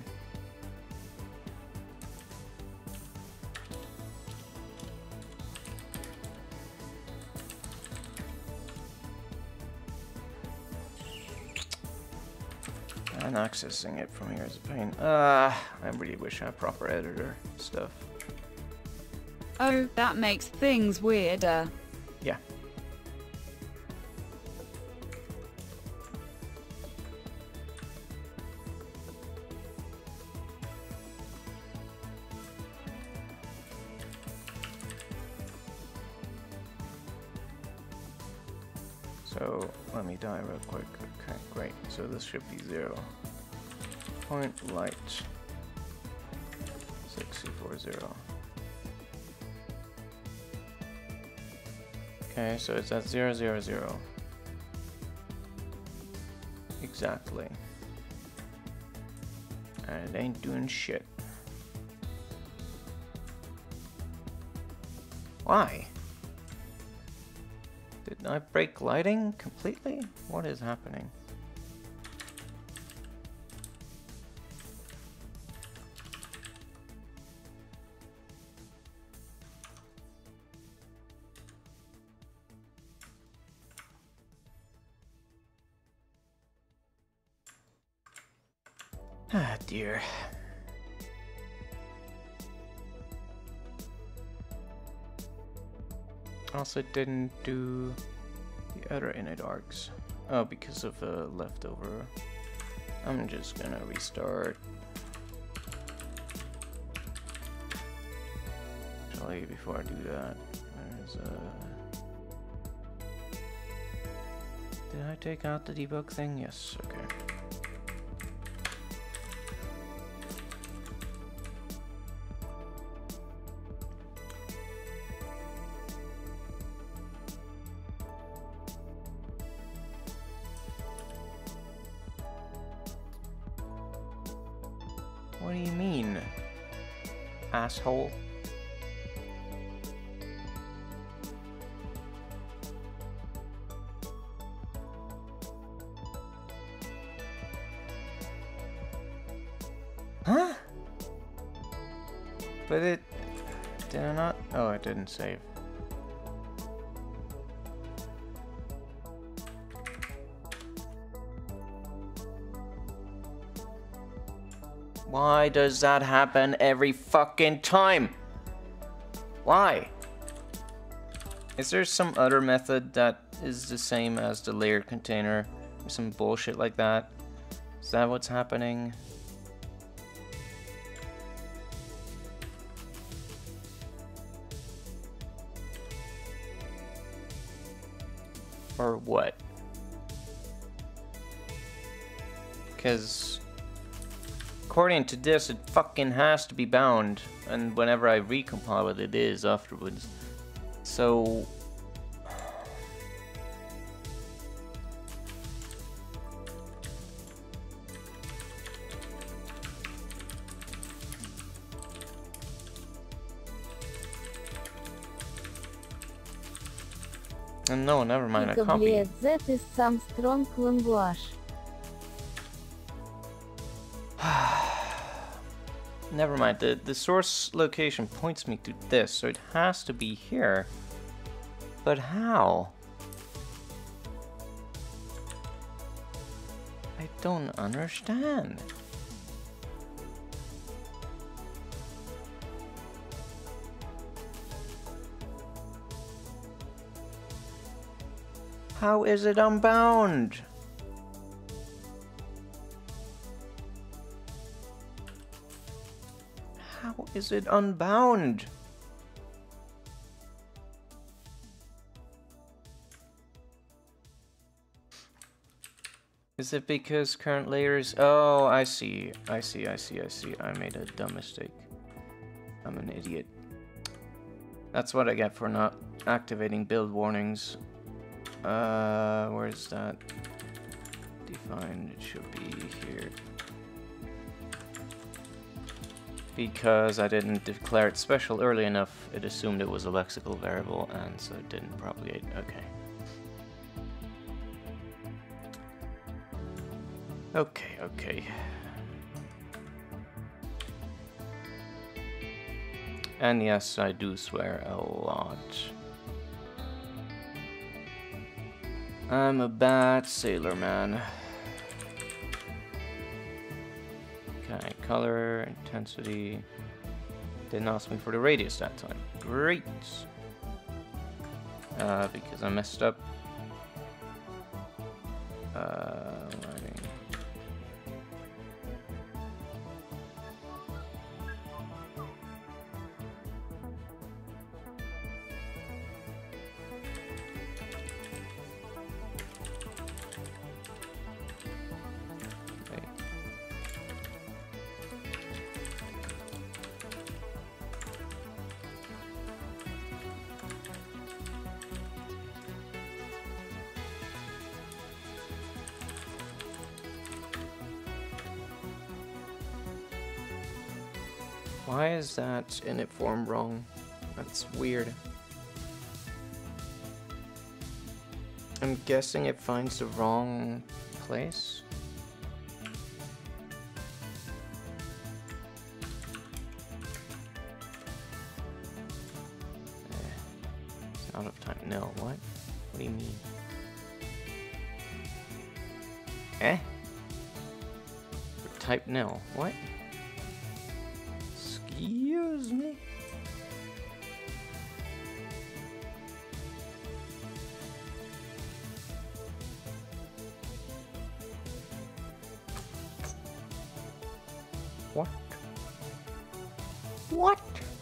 And accessing it from here is a pain. Uh, I really wish I had proper editor stuff. Oh, that makes things weirder. Yeah. So let me die real quick. Okay, great. So this should be zero. Point light six C four zero. Okay, so it's at zero zero zero. Exactly. And it ain't doing shit. Why? Did I break lighting completely? What is happening? Ah, dear. Also didn't do the other init arcs. Oh, because of a leftover. I'm just gonna restart. Actually, before I do that, there's a... Did I take out the debug thing? Yes, okay. What do you mean, asshole? Huh? But it did I not? Oh, it didn't save. Why does that happen every fucking time? Why? Is there some other method that is the same as the layered container? Some bullshit like that? Is that what's happening? Or what? Because according to this, it fucking has to be bound, and whenever I recompile it, it is afterwards. So... And no, never mind, I copy. That is some strong language. Never mind, the, the source location points me to this, so it has to be here. But how? I don't understand. How is it unbound? How is it unbound? Is it because current layers? Oh, I see. I see, I see, I see. I made a dumb mistake. I'm an idiot. That's what I get for not activating build warnings. Uh, where's that? Defined, it should be here. Because I didn't declare it special early enough, it assumed it was a lexical variable, and so it didn't propagate. Okay. Okay, okay. And yes, I do swear a lot. I'm a bad sailor man. Okay, color, intensity. Didn't ask me for the radius that time. Great! Uh, because I messed up. Uh, lighting. Why is that init form wrong? That's weird. I'm guessing it finds the wrong place. Eh, it's out of time. No, what? What do you mean? Eh? Type nil. What? Excuse me? What? What?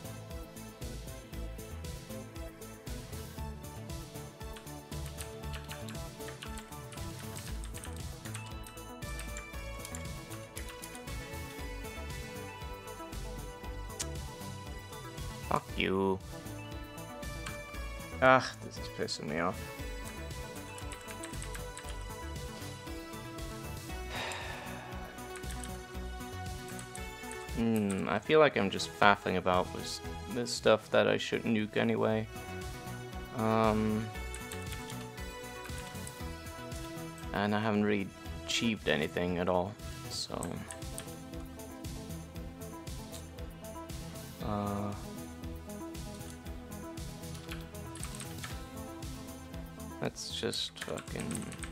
Fuck you. Ah, this is pissing me off. Hmm, I feel like I'm just faffing about with this stuff that I shouldn't nuke anyway. Um, and I haven't really achieved anything at all, so... Uh... Let's just fucking...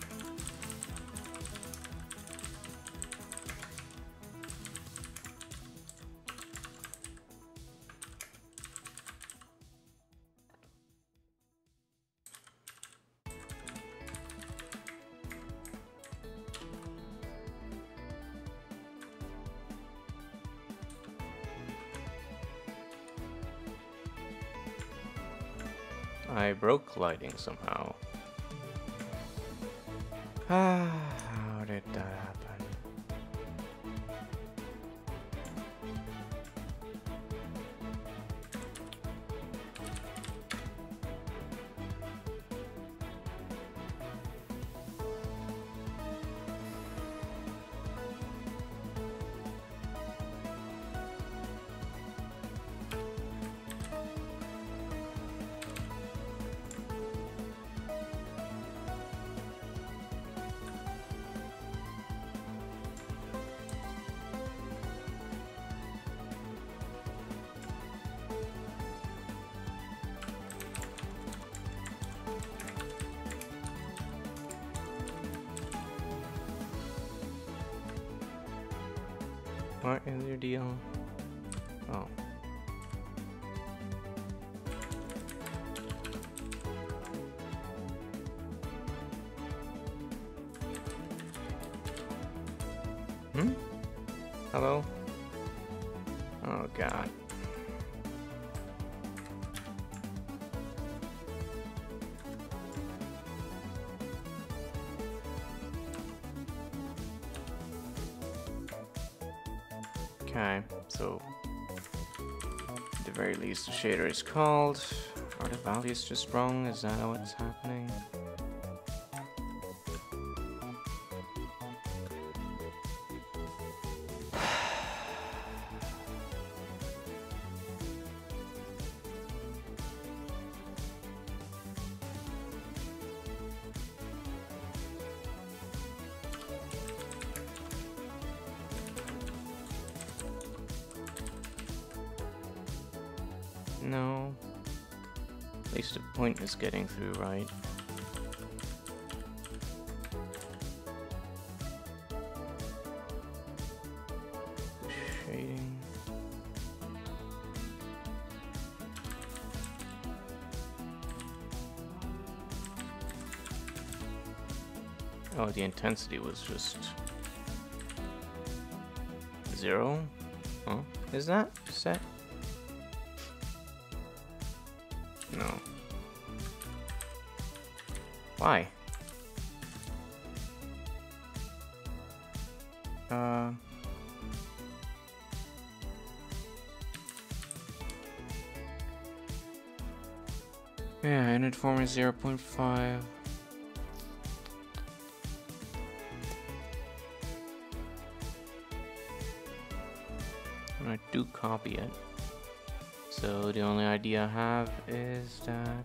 I broke lighting somehow. Ah, how did that happen? What is your deal? Oh. Hmm? Hello? Oh god. Okay, so at the very least the shader is called. Are the values just wrong? Is that what's happening? No. At least the point is getting through, right? Shading. Oh, the intensity was just zero? Oh, is that set? No. Why? Uh... Yeah, unit form is zero point five. And I do copy it. So the only idea I have is that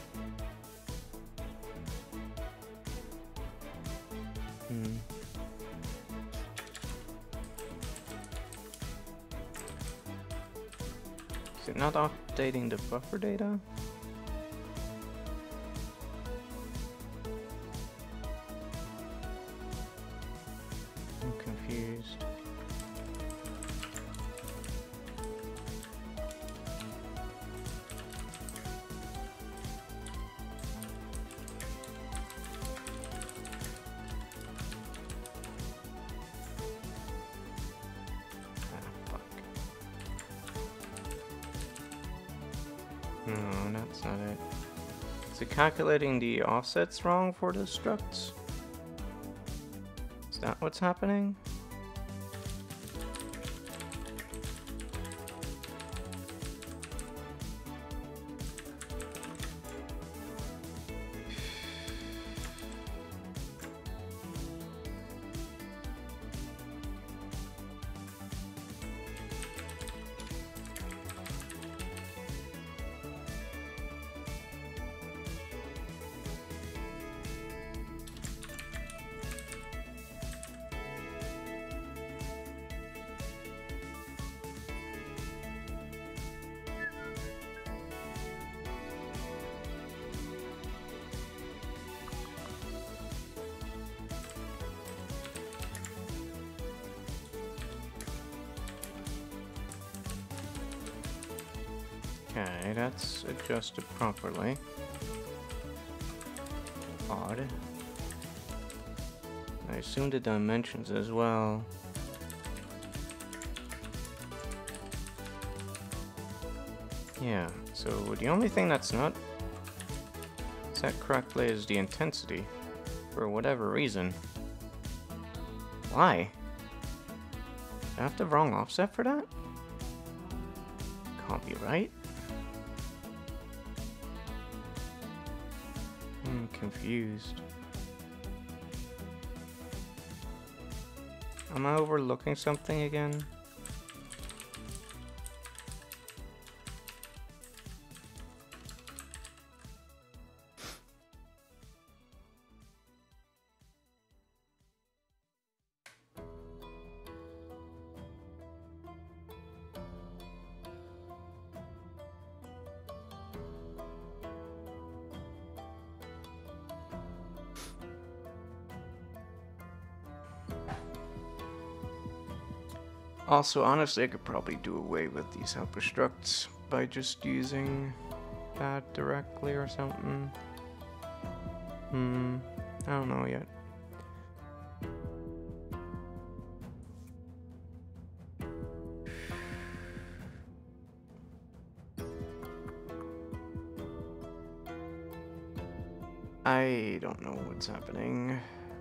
hmm. Is it not updating the buffer data? I'm confused. No, that's not it. Is it calculating the offsets wrong for the structs? Is that what's happening? Okay, that's adjusted properly. Odd. I assume the dimensions as well. Yeah, so the only thing that's not set correctly is the intensity. For whatever reason. Why? Do I have the wrong offset for that? Can't be right. I'm confused. Am I overlooking something again? Also, honestly, I could probably do away with these helper structs by just using that directly or something. Hmm, I don't know yet. I don't know what's happening.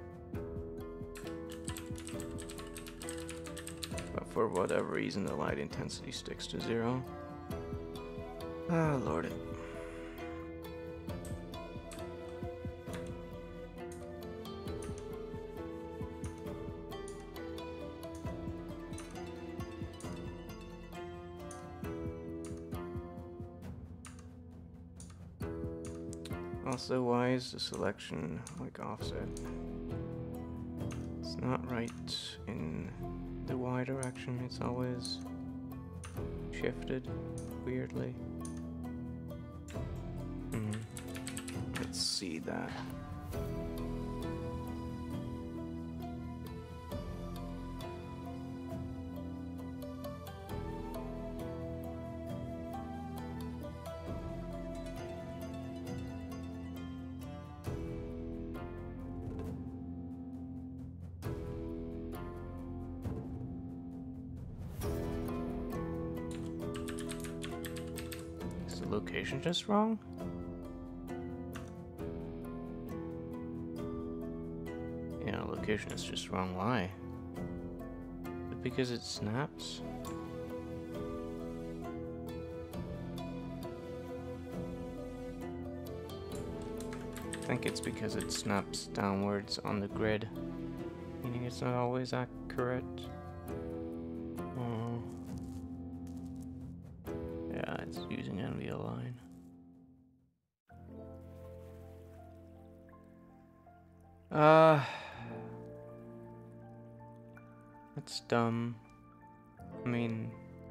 But for whatever reason, the light intensity sticks to zero. Ah, Lord. Also, why is the selection like offset? It's not right in the Y direction, it's always shifted weirdly. Hmm. Let's see that. Is the location just wrong? Yeah, location is just wrong. Why? Is it because it snaps? I think it's because it snaps downwards on the grid, meaning it's not always accurate. Oh. Yeah, it's using N V Align. Uh, that's dumb. I mean,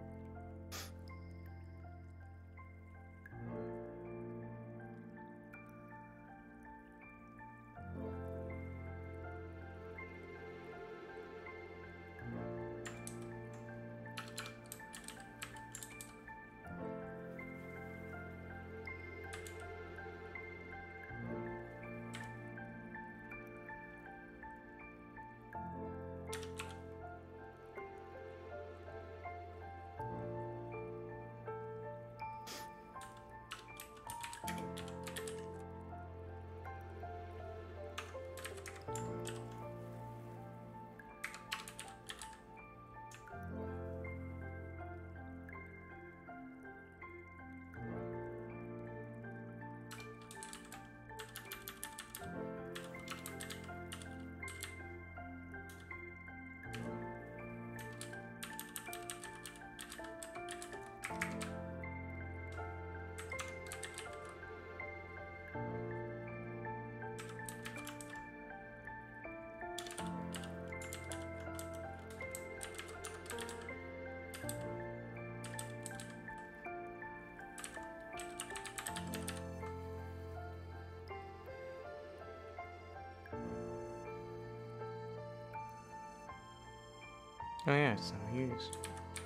oh yeah, it's not used.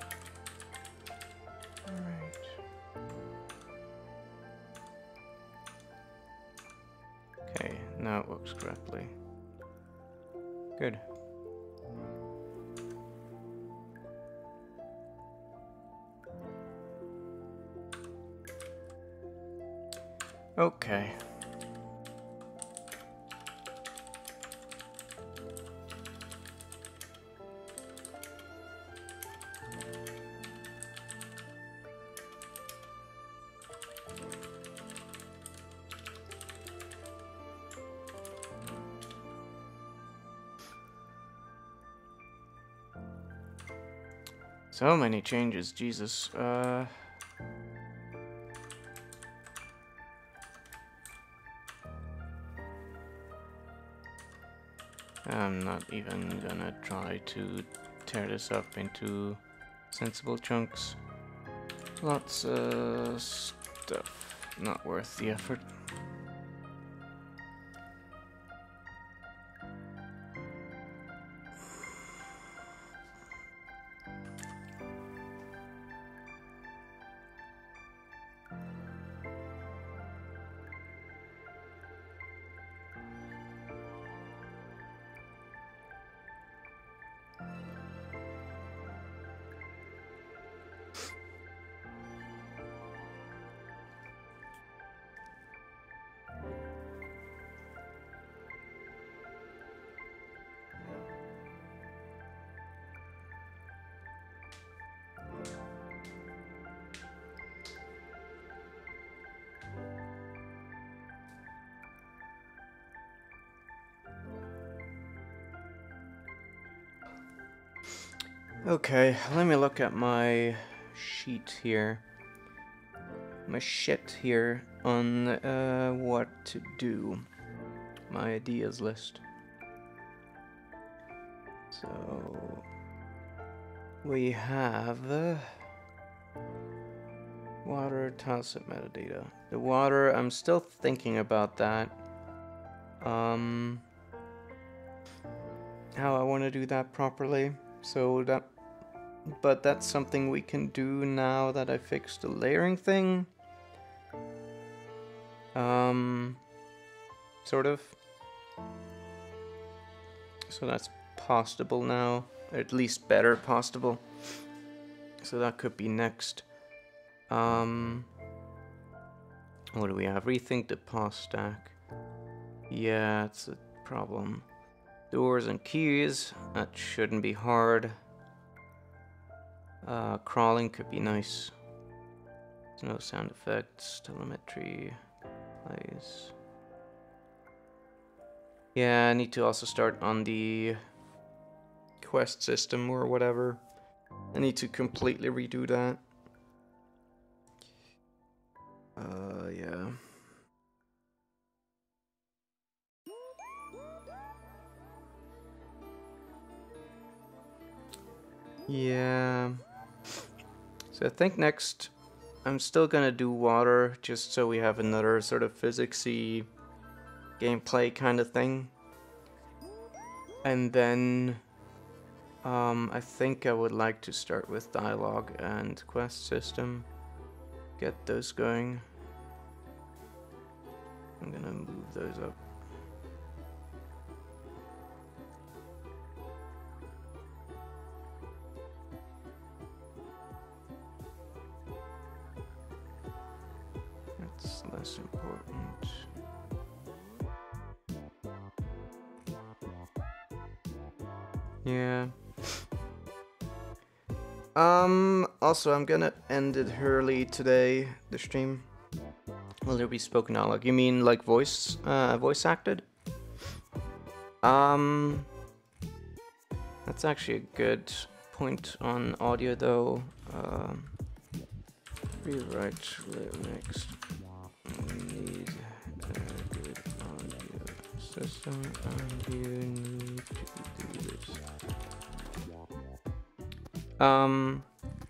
Alright. Okay, now it works correctly. Good. Okay. So many changes, Jesus. Uh... I'm not even gonna try to tear this up into sensible chunks. Lots of stuff. Not worth the effort. Okay, let me look at my sheet here. My shit here on uh, what to do. My ideas list. So we have uh, water tileset metadata. The water, I'm still thinking about that. Um, how I want to do that properly. So that, but that's something we can do now that I fixed the layering thing. Um, sort of. So that's possible now, or at least better possible. So that could be next. Um, what do we have? Rethink the pass stack. Yeah, it's a problem. Doors and keys, that shouldn't be hard. Uh, crawling could be nice. There's no sound effects, telemetry, plays. Yeah, I need to also start on the quest system or whatever. I need to completely redo that. Uh, yeah. Yeah. So I think next I'm still gonna do water just so we have another sort of physicsy gameplay kind of thing. And then um, I think I would like to start with dialogue and quest system. Get those going. I'm gonna move those up. That's less important. Yeah. Um, also I'm gonna end it early today, the stream. Will there be spoken dialogue? You mean like voice, uh, voice acted? Um, that's actually a good point on audio though. Um, rewrite next. We need a good audio system and you need to do this. Um,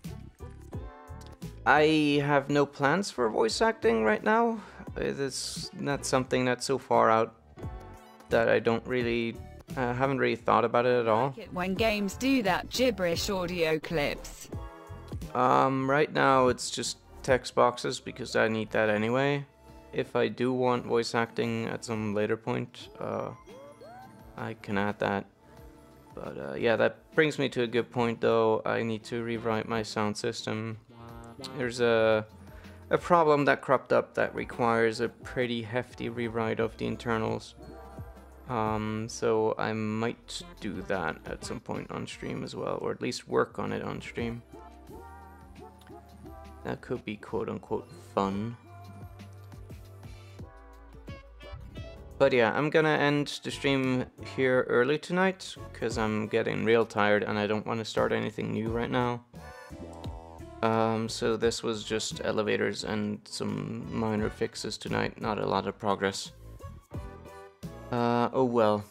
I have no plans for voice acting right now. It is not something that's so far out that I don't really, uh, haven't really thought about it at all. When games do that gibberish audio clips. Um, right now it's just text boxes because I need that anyway. If I do want voice acting at some later point, uh, I can add that. But uh, yeah, that brings me to a good point though. I need to rewrite my sound system. There's a, a problem that cropped up that requires a pretty hefty rewrite of the internals. Um, so I might do that at some point on stream as well, or at least work on it on stream. That could be quote-unquote fun. But yeah, I'm gonna end the stream here early tonight, because I'm getting real tired and I don't want to start anything new right now. Um, so this was just elevators and some minor fixes tonight, not a lot of progress. Uh, oh well.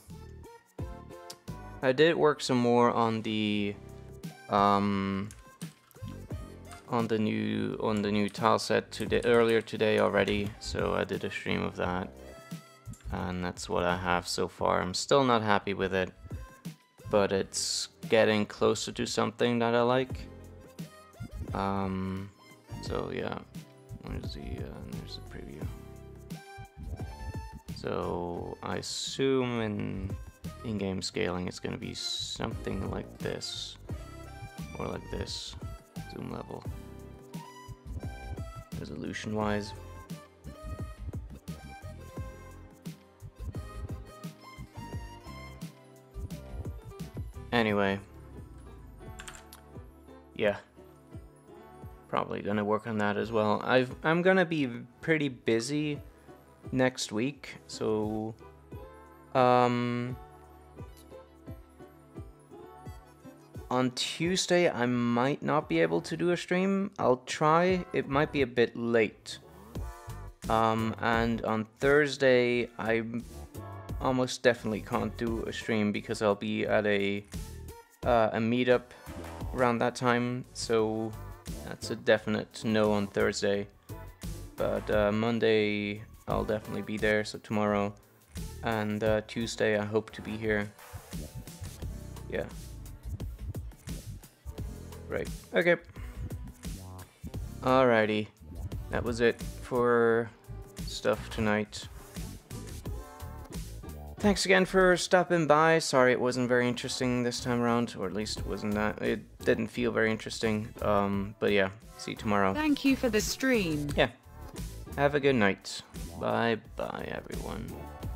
I did work some more on the, um, on the new, on the new tile set today, earlier today already, so I did a stream of that. And that's what I have so far. I'm still not happy with it, but it's getting closer to something that I like. Um, so yeah, where's the, uh, there's the preview. So I assume in in-game scaling it's gonna be something like this, or like this, zoom level, resolution-wise. Anyway, yeah, probably gonna work on that as well. I've, I'm gonna be pretty busy next week, so um, on Tuesday, I might not be able to do a stream. I'll try. It might be a bit late. Um, and on Thursday, I almost definitely can't do a stream because I'll be at a uh, a meetup around that time. So that's a definite no on Thursday. But uh, Monday, I'll definitely be there. So tomorrow and uh, Tuesday, I hope to be here. Yeah. Right. Okay. Alrighty. That was it for stuff tonight. Thanks again for stopping by. Sorry it wasn't very interesting this time around, or at least it wasn't that. It didn't feel very interesting. Um, but yeah, see you tomorrow. Thank you for the stream. Yeah. Have a good night. Bye bye, everyone.